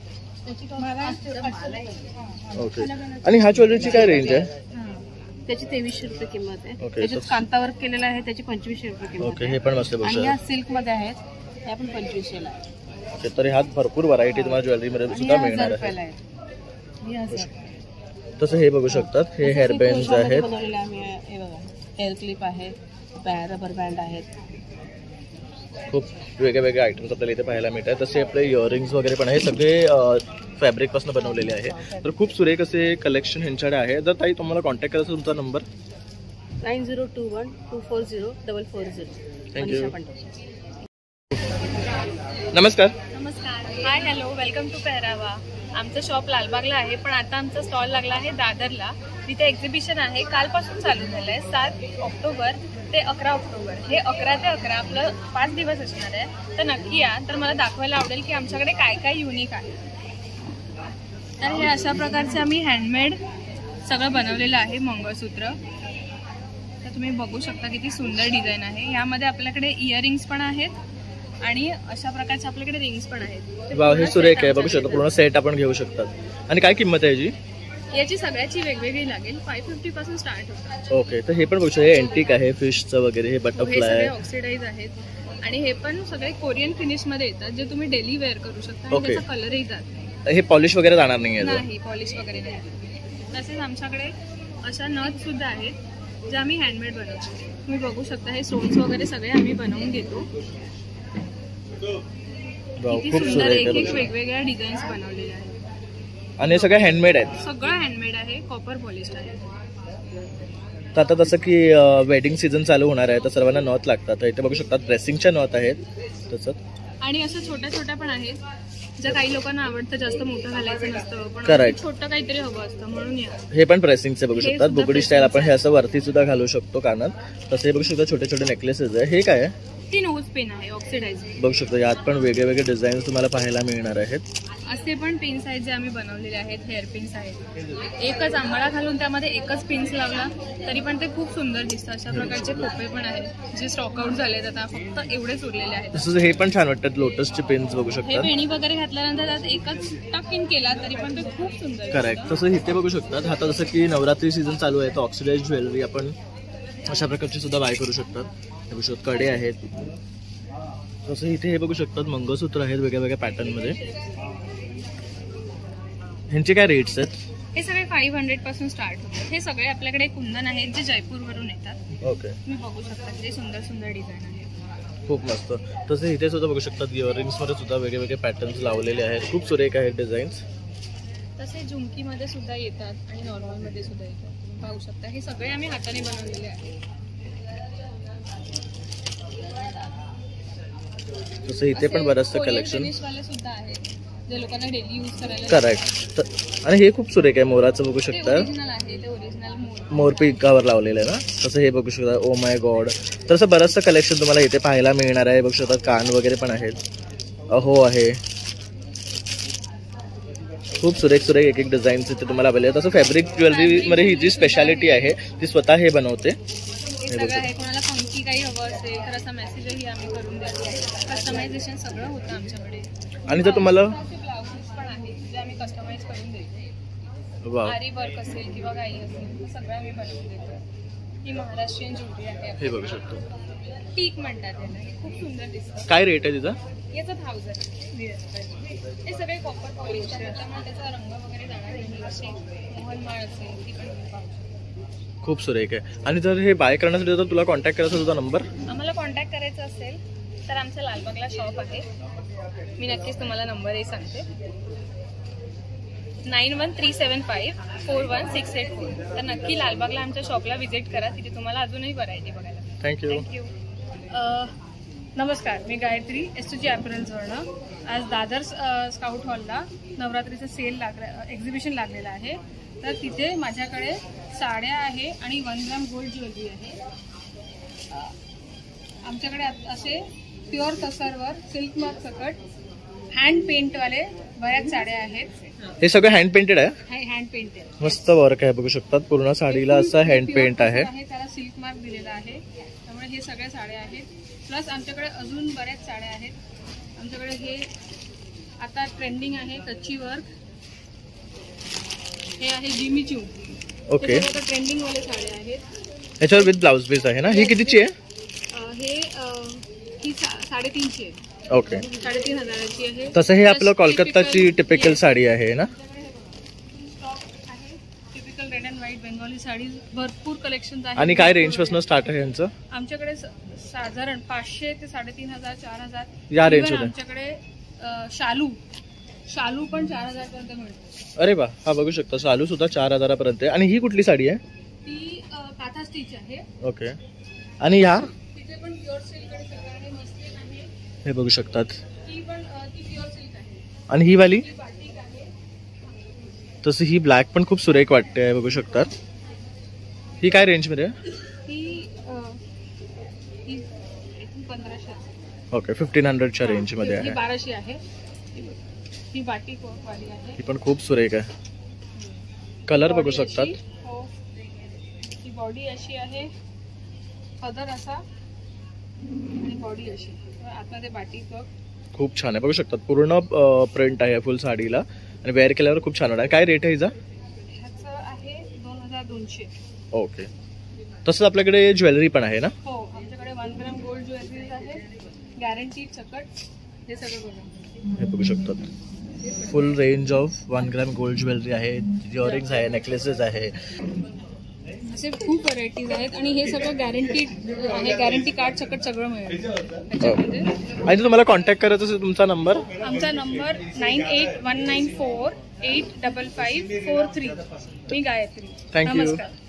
ओके, आणि ह्या ज्वेलरीची काय रेंज आहे? त्याची तेवीसशे रुपये किंमत आहे. ओके, त्याच्यात कांतावर केलेला आहे, त्याची पंचवीसशे रुपये किंमत. ओके, हे पण मस्त आणि या सिल्क मध्ये आहेत, त्या पण पंचवीसशेला आहे. ओके, तर ह्यात भरपूर व्हरायटी तुम्हाला ज्वेलरीमध्ये सुद्धा मिळणार आहे. तसं हे बघू शकतात हे हेअर बँड्स आहेत. हे बघा, हेअर क्लिप आहे, रबर बँड आहेत. खूप वेगळे वेगळे आयटम्स आपल्याला इथे पाहायला मिळतात. तसे आपले इयरिंग्स वगैरे पण आहे, सगळे फॅब्रिकपासून बनवलेले आहे. तर खूप सुरेख असे कलेक्शन ह्यांच्याकडे आहे. जर ताई तुम्हाला कॉन्टॅक्ट करायचा तुमचा number? Nine zero two one two four zero double four zero. Thank you. नमस्कार. नमस्कार. Hi, hello, welcome to Pehrava. आमचं शॉप लालबागला आहे, पण आता आमचा स्टॉल लागला आहे दादरला. तिथे एक्झिबिशन आहे, कालपासून चालू झालं आहे. सात ऑक्टोबर ते अकरा ऑक्टोबर हे अकरा ते अकरा आपलं पाच दिवस असणार आहे. तर नक्की या. तर मला दाखवायला आवडेल की आमच्याकडे काय काय युनिक आहे. तर हे अशा प्रकारचे आम्ही हँडमेड सगळं बनवलेलं आहे. मंगळसूत्र तर तुम्ही बघू शकता किती सुंदर डिझाईन आहे. यामध्ये आपल्याकडे इयरिंग्स पण आहेत आणि अशा प्रकारचे आपल्याकडे रिंग्स पण आहेत. वाव, हे सुरेख आहे बघू शकता. पूर्ण सेट आपण घेऊ शकतात. आणि काय किंमत आहे याची? याची सगळ्याची वेगवेगळी लागेल. फाय फिफ्टी पासून स्टार्ट होतात. ओके, तर हे पण बघू शकता. हे एंटिक आहे, फिशचं वगैरे, हे बटरफ्लाय आहे, ऑक्सिडाइज आहेत. आणि हे पण सगळे कोरियन फिनिश मध्ये येतात, जे तुम्ही डेली वेअर करू शकता आणि त्याचा कलरही जात नाही. हे पॉलिश वगैरे जाणार नाही आहे? नाही, पॉलिश वगैरे नाही. तसेच आमच्याकडे अशा नथ सुद्धा आहेत ज्या आम्ही हँडमेड बनवतो. तुम्ही बघू शकता हे स्टोन्स वगैरे सगळे आम्ही बनवून घेतो. किती सुंदर एक एक वेगवेगळ्या डिझाईन्स बनवलेल्या आहेत आणि सगळं हँडमेड आहेत. सगळं हँडमेड आहे, कॉपर पॉलिश्ड आहे. तर आता जसं की वेडिंग सीझन चालू होणार आहे तर सर्वांना नथ लागतात. तर इथे बघू शकतात ड्रेसिंगच्या नथ आहेत तसंच. आणि असं छोट्या छोट्या पण आहेत ज्या काही लोकांना आवडतं, जास्त मोठं घालायचं नसतं पण Correct. छोटं काहीतरी हवं असतं म्हणून या. हे पण प्रेसिंगचे बघू हे शकतात. सुद्धा बुगडी स्टाईल आपण हे pressing असं वरती सुद्धा घालू शकतो कानात. तसे बघू शकता छोटे छोटे नेकलेसेस आहे. हे काय आहे? ती नोज पेन आहे ऑक्सिडाइज. बघू शकतो यात पण वेगळे वेगळे डिझाईन तुम्हाला पाहायला मिळणार आहेत. असे पण पिन्स आहेत जे आम्ही बनवलेले आहेत, हेअर पिन्स आहेत. एकच आंबाळा घालून त्यामध्ये एकच पिन्स लावला तरी पण ते खूप सुंदर दिसतं. अशा प्रकारचे खोपे पण आहेत जे स्टॉक आउट झालेत, आता फक्त एवढेच उरलेले आहेत. तसंच हे पण छान वाटतात लोटसचे पिन्स बघू हे शकतात. वेणी वगैरे घातल्यानंतर त्यात एकच टक इन केला तरी पण ते खूप सुंदर. करेक्ट. तसं इथे बघू शकतात. आता जसं की नवरात्री सीझन चालू आहे तर ऑक्सिडाइज ज्वेलरी आपण अशा प्रकारची सुद्धा बाय करू शकतात. बघू शकतो कडे आहेत. तसं इथे हे बघू शकतात मंगळसूत्र आहेत वेगळ्या वेगळ्या पॅटर्न मध्ये. ह्यांचे काय रेट्स आहेत? हे सगळे फाईव्ह हंड्रेड पासून स्टार्ट होतात. हे सगळे आपल्याकडे कुंदन आहेत जे जयपूर वरून येतात. ओके. तुम्ही बघू शकता किती सुंदर सुंदर डिझाईन आहेत. खूप मस्त. तसं इथे सुद्धा बघू शकतात इयरिंग्स मध्ये सुद्धा वेगळे वेगळे पॅटर्न्स लावलेले आहेत. खूप सुरेख आहेत डिझाईन्स. तसे झुमकीमध्ये सुद्धा येतात आणि नॉर्मलमध्ये सुद्धा येतात. तुम्ही पाहू शकता हे सगळे आम्ही हाताने बनवलेले आहेत. तसं इथे पण बरंचसं कलेक्शन. वाले सुद्धा आहेत जे लोकांना डेली यूज करायला. करेक्ट. आणि हे खूप सुरेख आहे. मोराचं बघू शकता. ओरिजिनल आहे ते, ओरिजिनल मोर मोर पिकावर लावलेलं आहे ना. तसं हे बघू शकता. Oh my god. तसं बरंचसं कलेक्शन तुम्हाला इथे पाहायला मिळणार आहे. बघू शकता कान वगैरे पण आहेत. अहो आहे. खूप सुरेख सुरेख एक एक डिझाईन्स इथे तुम्हाला अवेलेबल. तसं फॅब्रिक ज्वेलरी मध्ये ही जी स्पेशालिटी आहे ती स्वतः हे बनवते. सगळं आहे. कोणाला फंकी काही हवं असेल तर असा मेसेजही आम्ही करून देतो. कस्टमायझेशन सगळं होतं आमच्याकडे. आणि जर तुम्हाला ब्लाउजेस पण आहेत जे आम्ही कस्टमाइज करून देतो. वाव. आरी वर्क असेल किंवा काही असेल ते सगळं आम्ही बनवून देतो. ही महाराष्ट्रीयन ज्वेलरी आहे. हे बघू शकतो. टीक म्हणतात त्याला. हे खूप सुंदर दिसतं. काय रेट आहे तिचा? याचा थाउजंड. हे सगळे कॉपर पॉलिश आहे त्यामुळे त्याचा रंग वगैरे जाणार नाही. अशी मोहनमाळ असेल ती पण पाहू शकतो. खूप सुरेख आहे. आणि जर हे बाय करण्यासाठी जर तुला कॉन्टॅक्ट करायचा तुझा नंबर? आम्हाला कॉन्टॅक्ट करायचा असेल तर आमचं लालबागला शॉप आहे. मी नक्कीच तुम्हाला नंबरही सांगते. Nine one three seven five four one six eight four. तर नक्की लालबागला आमच्या शॉपला व्हिजिट करा. तिथे तुम्हाला अजूनही व्हरायटी बघायला. थँक्यू. थँक्यू. नमस्कार, मी Gayatri S two G apparel जोडणं. आज दादर स्काउट हॉलला नवरात्रीचं सेल लाग एक्झिबिशन लागलेलं आहे. तर तिथे माझ्याकडे साड्या आहे आणि वन ग्राम गोल्ड ज्वेलरी आहे. आमच्याकडे असे प्युअर तसरवर सिल्क मार्क सकट हँड पेंटवाले बऱ्याच साड्या आहेत. हे सगळं हँड पेंटेड आहे. हँड पेंटेड मस्त वर्क आहे. बघू शकतात पूर्ण साडीला असं हँड पेंट आहे. त्याला सिल्क मार्क दिलेला आहे. त्यामुळे हे सगळ्या साड्या आहेत. प्लस आमच्याकडे अजून बऱ्याच साड्या आहेत. आमच्याकडे हे आता ट्रेंडिंग आहे कच्ची वर्क. हे आहे जिमी चू. ओके. ट्रेंडिंग वाले साड्या आहेत. ह्याच्यावर विथ ब्लाउज पीस आहे ना. ही कितीची आहे? हे ही साडेतीनशे आहे. ओके. साडेतीन हजाराची आहे. तसं हे आपलं कोलकाताची टिपिकल साडी आहे ना. स्टॉक आहे typical red and white Bengali sari. भरपूर कलेक्शन आहे. आणि काय रेंज पासून स्टार्ट आहे यांचं? आमच्याकडे साधारण पाचशे ते साडेतीन हजार चार हजार या रेंज मध्ये. आमच्याकडे शालू शालू पण चार हजार पर्यंत मिळतो. अरे वा. हा बघू शकता शालू सुद्धा चार हजारापर्यंत आहे. आणि ही कुठली साडी आहे? ती काथा स्टिच आहे. ओके. आणि ह्या तिथे पण प्युअर सिल्क आणि सगळं आहे. मस्लिन आहे. हे बघू शकतात. ती पण ती प्युअर सिल्क आहे. आणि ही वाली ती बाटिक आहे. तसं ही ब्लॅक पण खूप सुरेख वाटते आहे. बघू शकतात. ही काय रेंज मध्ये? ओके. फिफ्टीन हंड्रेडच्या रेंज मध्ये आहे. बाराशे आहे. ही बाटिक वाली आहे. ही पण खूप सुरेख आहे. कलर बघू शकतात. ही बॉडी अशी आहे. पदर असा आणि बॉडी अशी. आतमध्ये बाटिक वर्क. खूप छान आहे. बघू शकतात पूर्ण प्रिंट आहे फुल साडीला आणि वेअर केल्यावर खूप छान वाटतं. काय रेट आहे हिचा? ह्याचं आहे दोन हजार दोनशे. ओके. तसंच आपल्याकडे ज्वेलरी पण आहे ना? हो. आमच्याकडे वन ग्राम गोल्ड ज्वेलरी आहे. गॅरंटी सकट. हे सगळं बघा. हे बघू शकतात. Full range of one gram gold jewellery आहे, इयरिंग्स आहे, नेकलेसेस आहे, असे खूप व्हरायटीज आहेत आणि हे सगळं गॅरंटी आहे, गॅरंटी कार्ड सकट सगळं मिळेल त्याच्यामध्ये. आणि तुम्हाला कॉन्टॅक्ट करायचं असेल तुमचा नंबर? आमचा number nine eight one nine four eight double five four three. मी गायत्री. थँक्यू.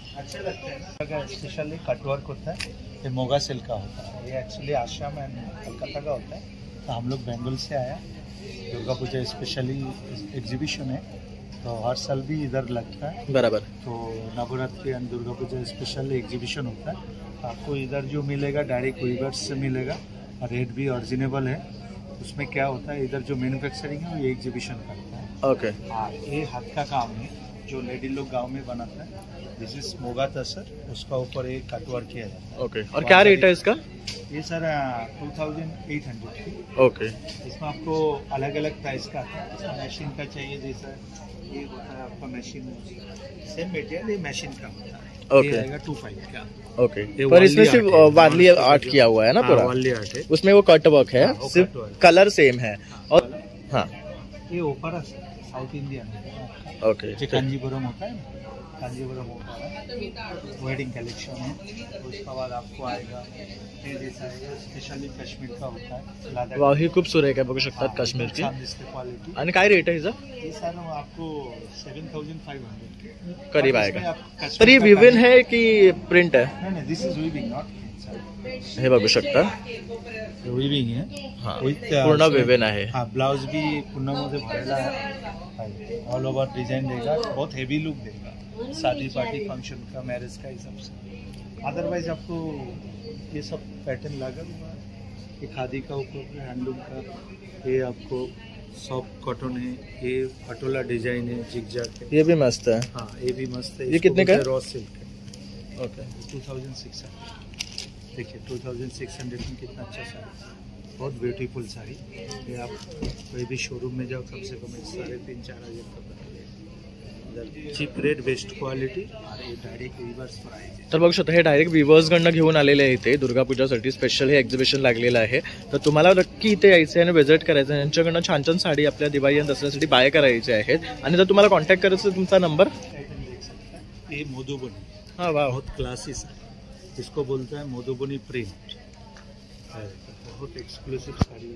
स्पेशली कटवर्क होता है, ये मोगा सिल्क का होता है, ये एक्चुअली आसाम एंड कलकत्ता का होता है. तो हम लोग बेंगल से आया, दुर्गा पूजा स्पेशली एग्जीबिशन है तो हर साल भी इधर लगता है. बराबर. तो Navratri and Durga Puja special exhibition होता है. तो आपको इधर जो मिलेगा डायरेक्ट वीवर्स से मिलेगा और रेट भी ओरिजिनेबल है. उसमें क्या होता है, इधर जो मैन्युफैक्चरिंग है वो ये एग्जीबिशन करता है. ओके. हाँ, ये हाथ का काम है जो लेडी लोग गांव में बनाता है. दिस इज मोगा तसर, उसका ऊपर एक कटवर्क किया जाता है. ओके. और क्या रेट है इसका? ये sir two thousand eight hundred की. ओके. इसमें आपको अलग अलग प्राइस का आता है. इसमें मशीन का चाहिए, जैसा ये होता है आपका मशीन, सेम मटेरियल ये मशीन का होता है. ओके. ये आएगा टू फाइव का. ओके. पर इसमें सिर्फ वारली आर्ट किया हुआ है ना पूरा? वारली आर्ट है, उसमें वो कट वर्क है, सिर्फ कलर सेम है. और हाँ, ये ऊपर साउथ इंडियन है. ओके. जो कांजीपुरम होता है, कांजीपुरम होता है वेडिंग कलेक्शन है. उसके बाद आपको आएगा ये जैसा है स्पेशली कश्मीर का होता है. वाह, ही खूप सुरेख आहे, बघू शकतात काश्मीरची. क्वालिटी. आणि काय रेट आहे हिचा? ये सर आपको सेवन थाउजेंड फाइव हंड्रेड करीब आएगा. तर ही विविन है की प्रिंट आहे? नाही नाही, दिस इज विविंग नॉट. हे बघू शकता, विविंग है. हाँ, पूर्ण विविन आहे. हाँ, ब्लाउज भी पूर्ण मध्ये भरेला है, ऑल ओवर डिजाइन देगा, बहुत हेवी लुक देगा शादी पार्टी फंक्शन का, मैरिज का हिसाब से. अदरवाइज आपको ये सब पैटर्न लगा, ये खादी का ऊपर हैंडलूम का, ये आपको सॉफ्ट कॉटन है, ये पटोला डिजाइन है, जिगजैग है. ये भी मस्त है. हाँ, ये भी मस्त है. ये कितने का है? रॉ सिल्क है. Okay. Two thousand six hundred. देखिए टू थाउजेंड सिक्स हंड्रेड में कितना अच्छा साड़ी, बहुत ब्यूटीफुल साड़ी. ये आप कोई भी शोरूम में जाओ कम से कम साढ़े तीन चार हज़ार का पड़ेगा. चीप रेट, बेस्ट क्वालिटी और ये डायरेक्ट रिवर्स प्राइस आहे. तर बघू शकता, हे डायरेक्ट विवर्सकडनं घेऊन आलेले आहे. इथे दुर्गा पूजासाठी स्पेशल हे एक्झिबिशन लागलेलं आहे. तर तुम्हाला नक्की इथे यायचं आणि व्हिजिट करायचं. यांच्याकडनं छान छान साडी आपल्या दिवाळी आणि दसऱ्यासाठी बाय करायची आहेत. आणि जर तुम्हाला कॉन्टॅक्ट करायचं असेल, तुमचा नंबर? ये मोदुबनी. हाँ, वाह, बहुत क्लासिस है. इसको बोलते हैं मोदुबनी प्रिंट. बहुत एक्सक्लुसिव साड़ी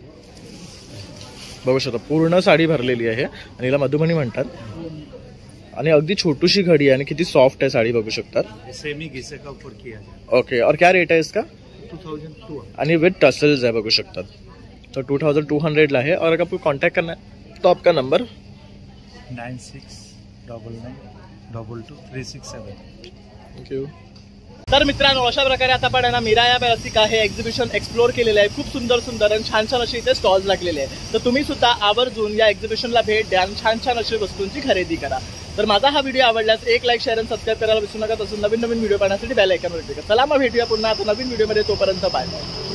है. बघू शकता, पूर्ण साडी भरलेली आहे आणि हिला मधुबनी म्हणतात. आणि अगदी छोटीशी घडी आहे आणि किती सॉफ्ट आहे साडी, बघू शकतात. सेमी घिसे का ऊपर किया है. ओके. और क्या रेट है इसका? Two thousand two. आणि विथ टसल्स आहे, बघू शकतात. तो टू थाउजंड टू हंड्रेडला आहे. और अगर आपको कॉन्टॅक्ट करना है तो आपका number nine six double nine double two three six seven. Thank you. तर मित्रांनो, अशा प्रकारे आता आपण ना मीरा या रसिका हे एक्झिबिशन एक्सप्लोर केलेलं आहे. खूप सुंदर सुंदर आणि छान छान असे इथे स्टॉल्स लागलेले आहेत. तर तुम्ही सुद्धा आवर्जून या एक्झिबिशनला भेट द्या आणि छान छान अशा वस्तूंची खरेदी करा. तर माझा हा व्हिडिओ आवडल्यास एक लाईक, शेअर आणि सबस्क्राईब करायला विसरू नका. तसं नवीन नवीन व्हिडिओ पाहण्यासाठी बेल आयकॉनवर क्लिक करा. चला मग भेटूया पुन्हा आता नवीन व्हिडिओमध्ये. तोपर्यंत बाय.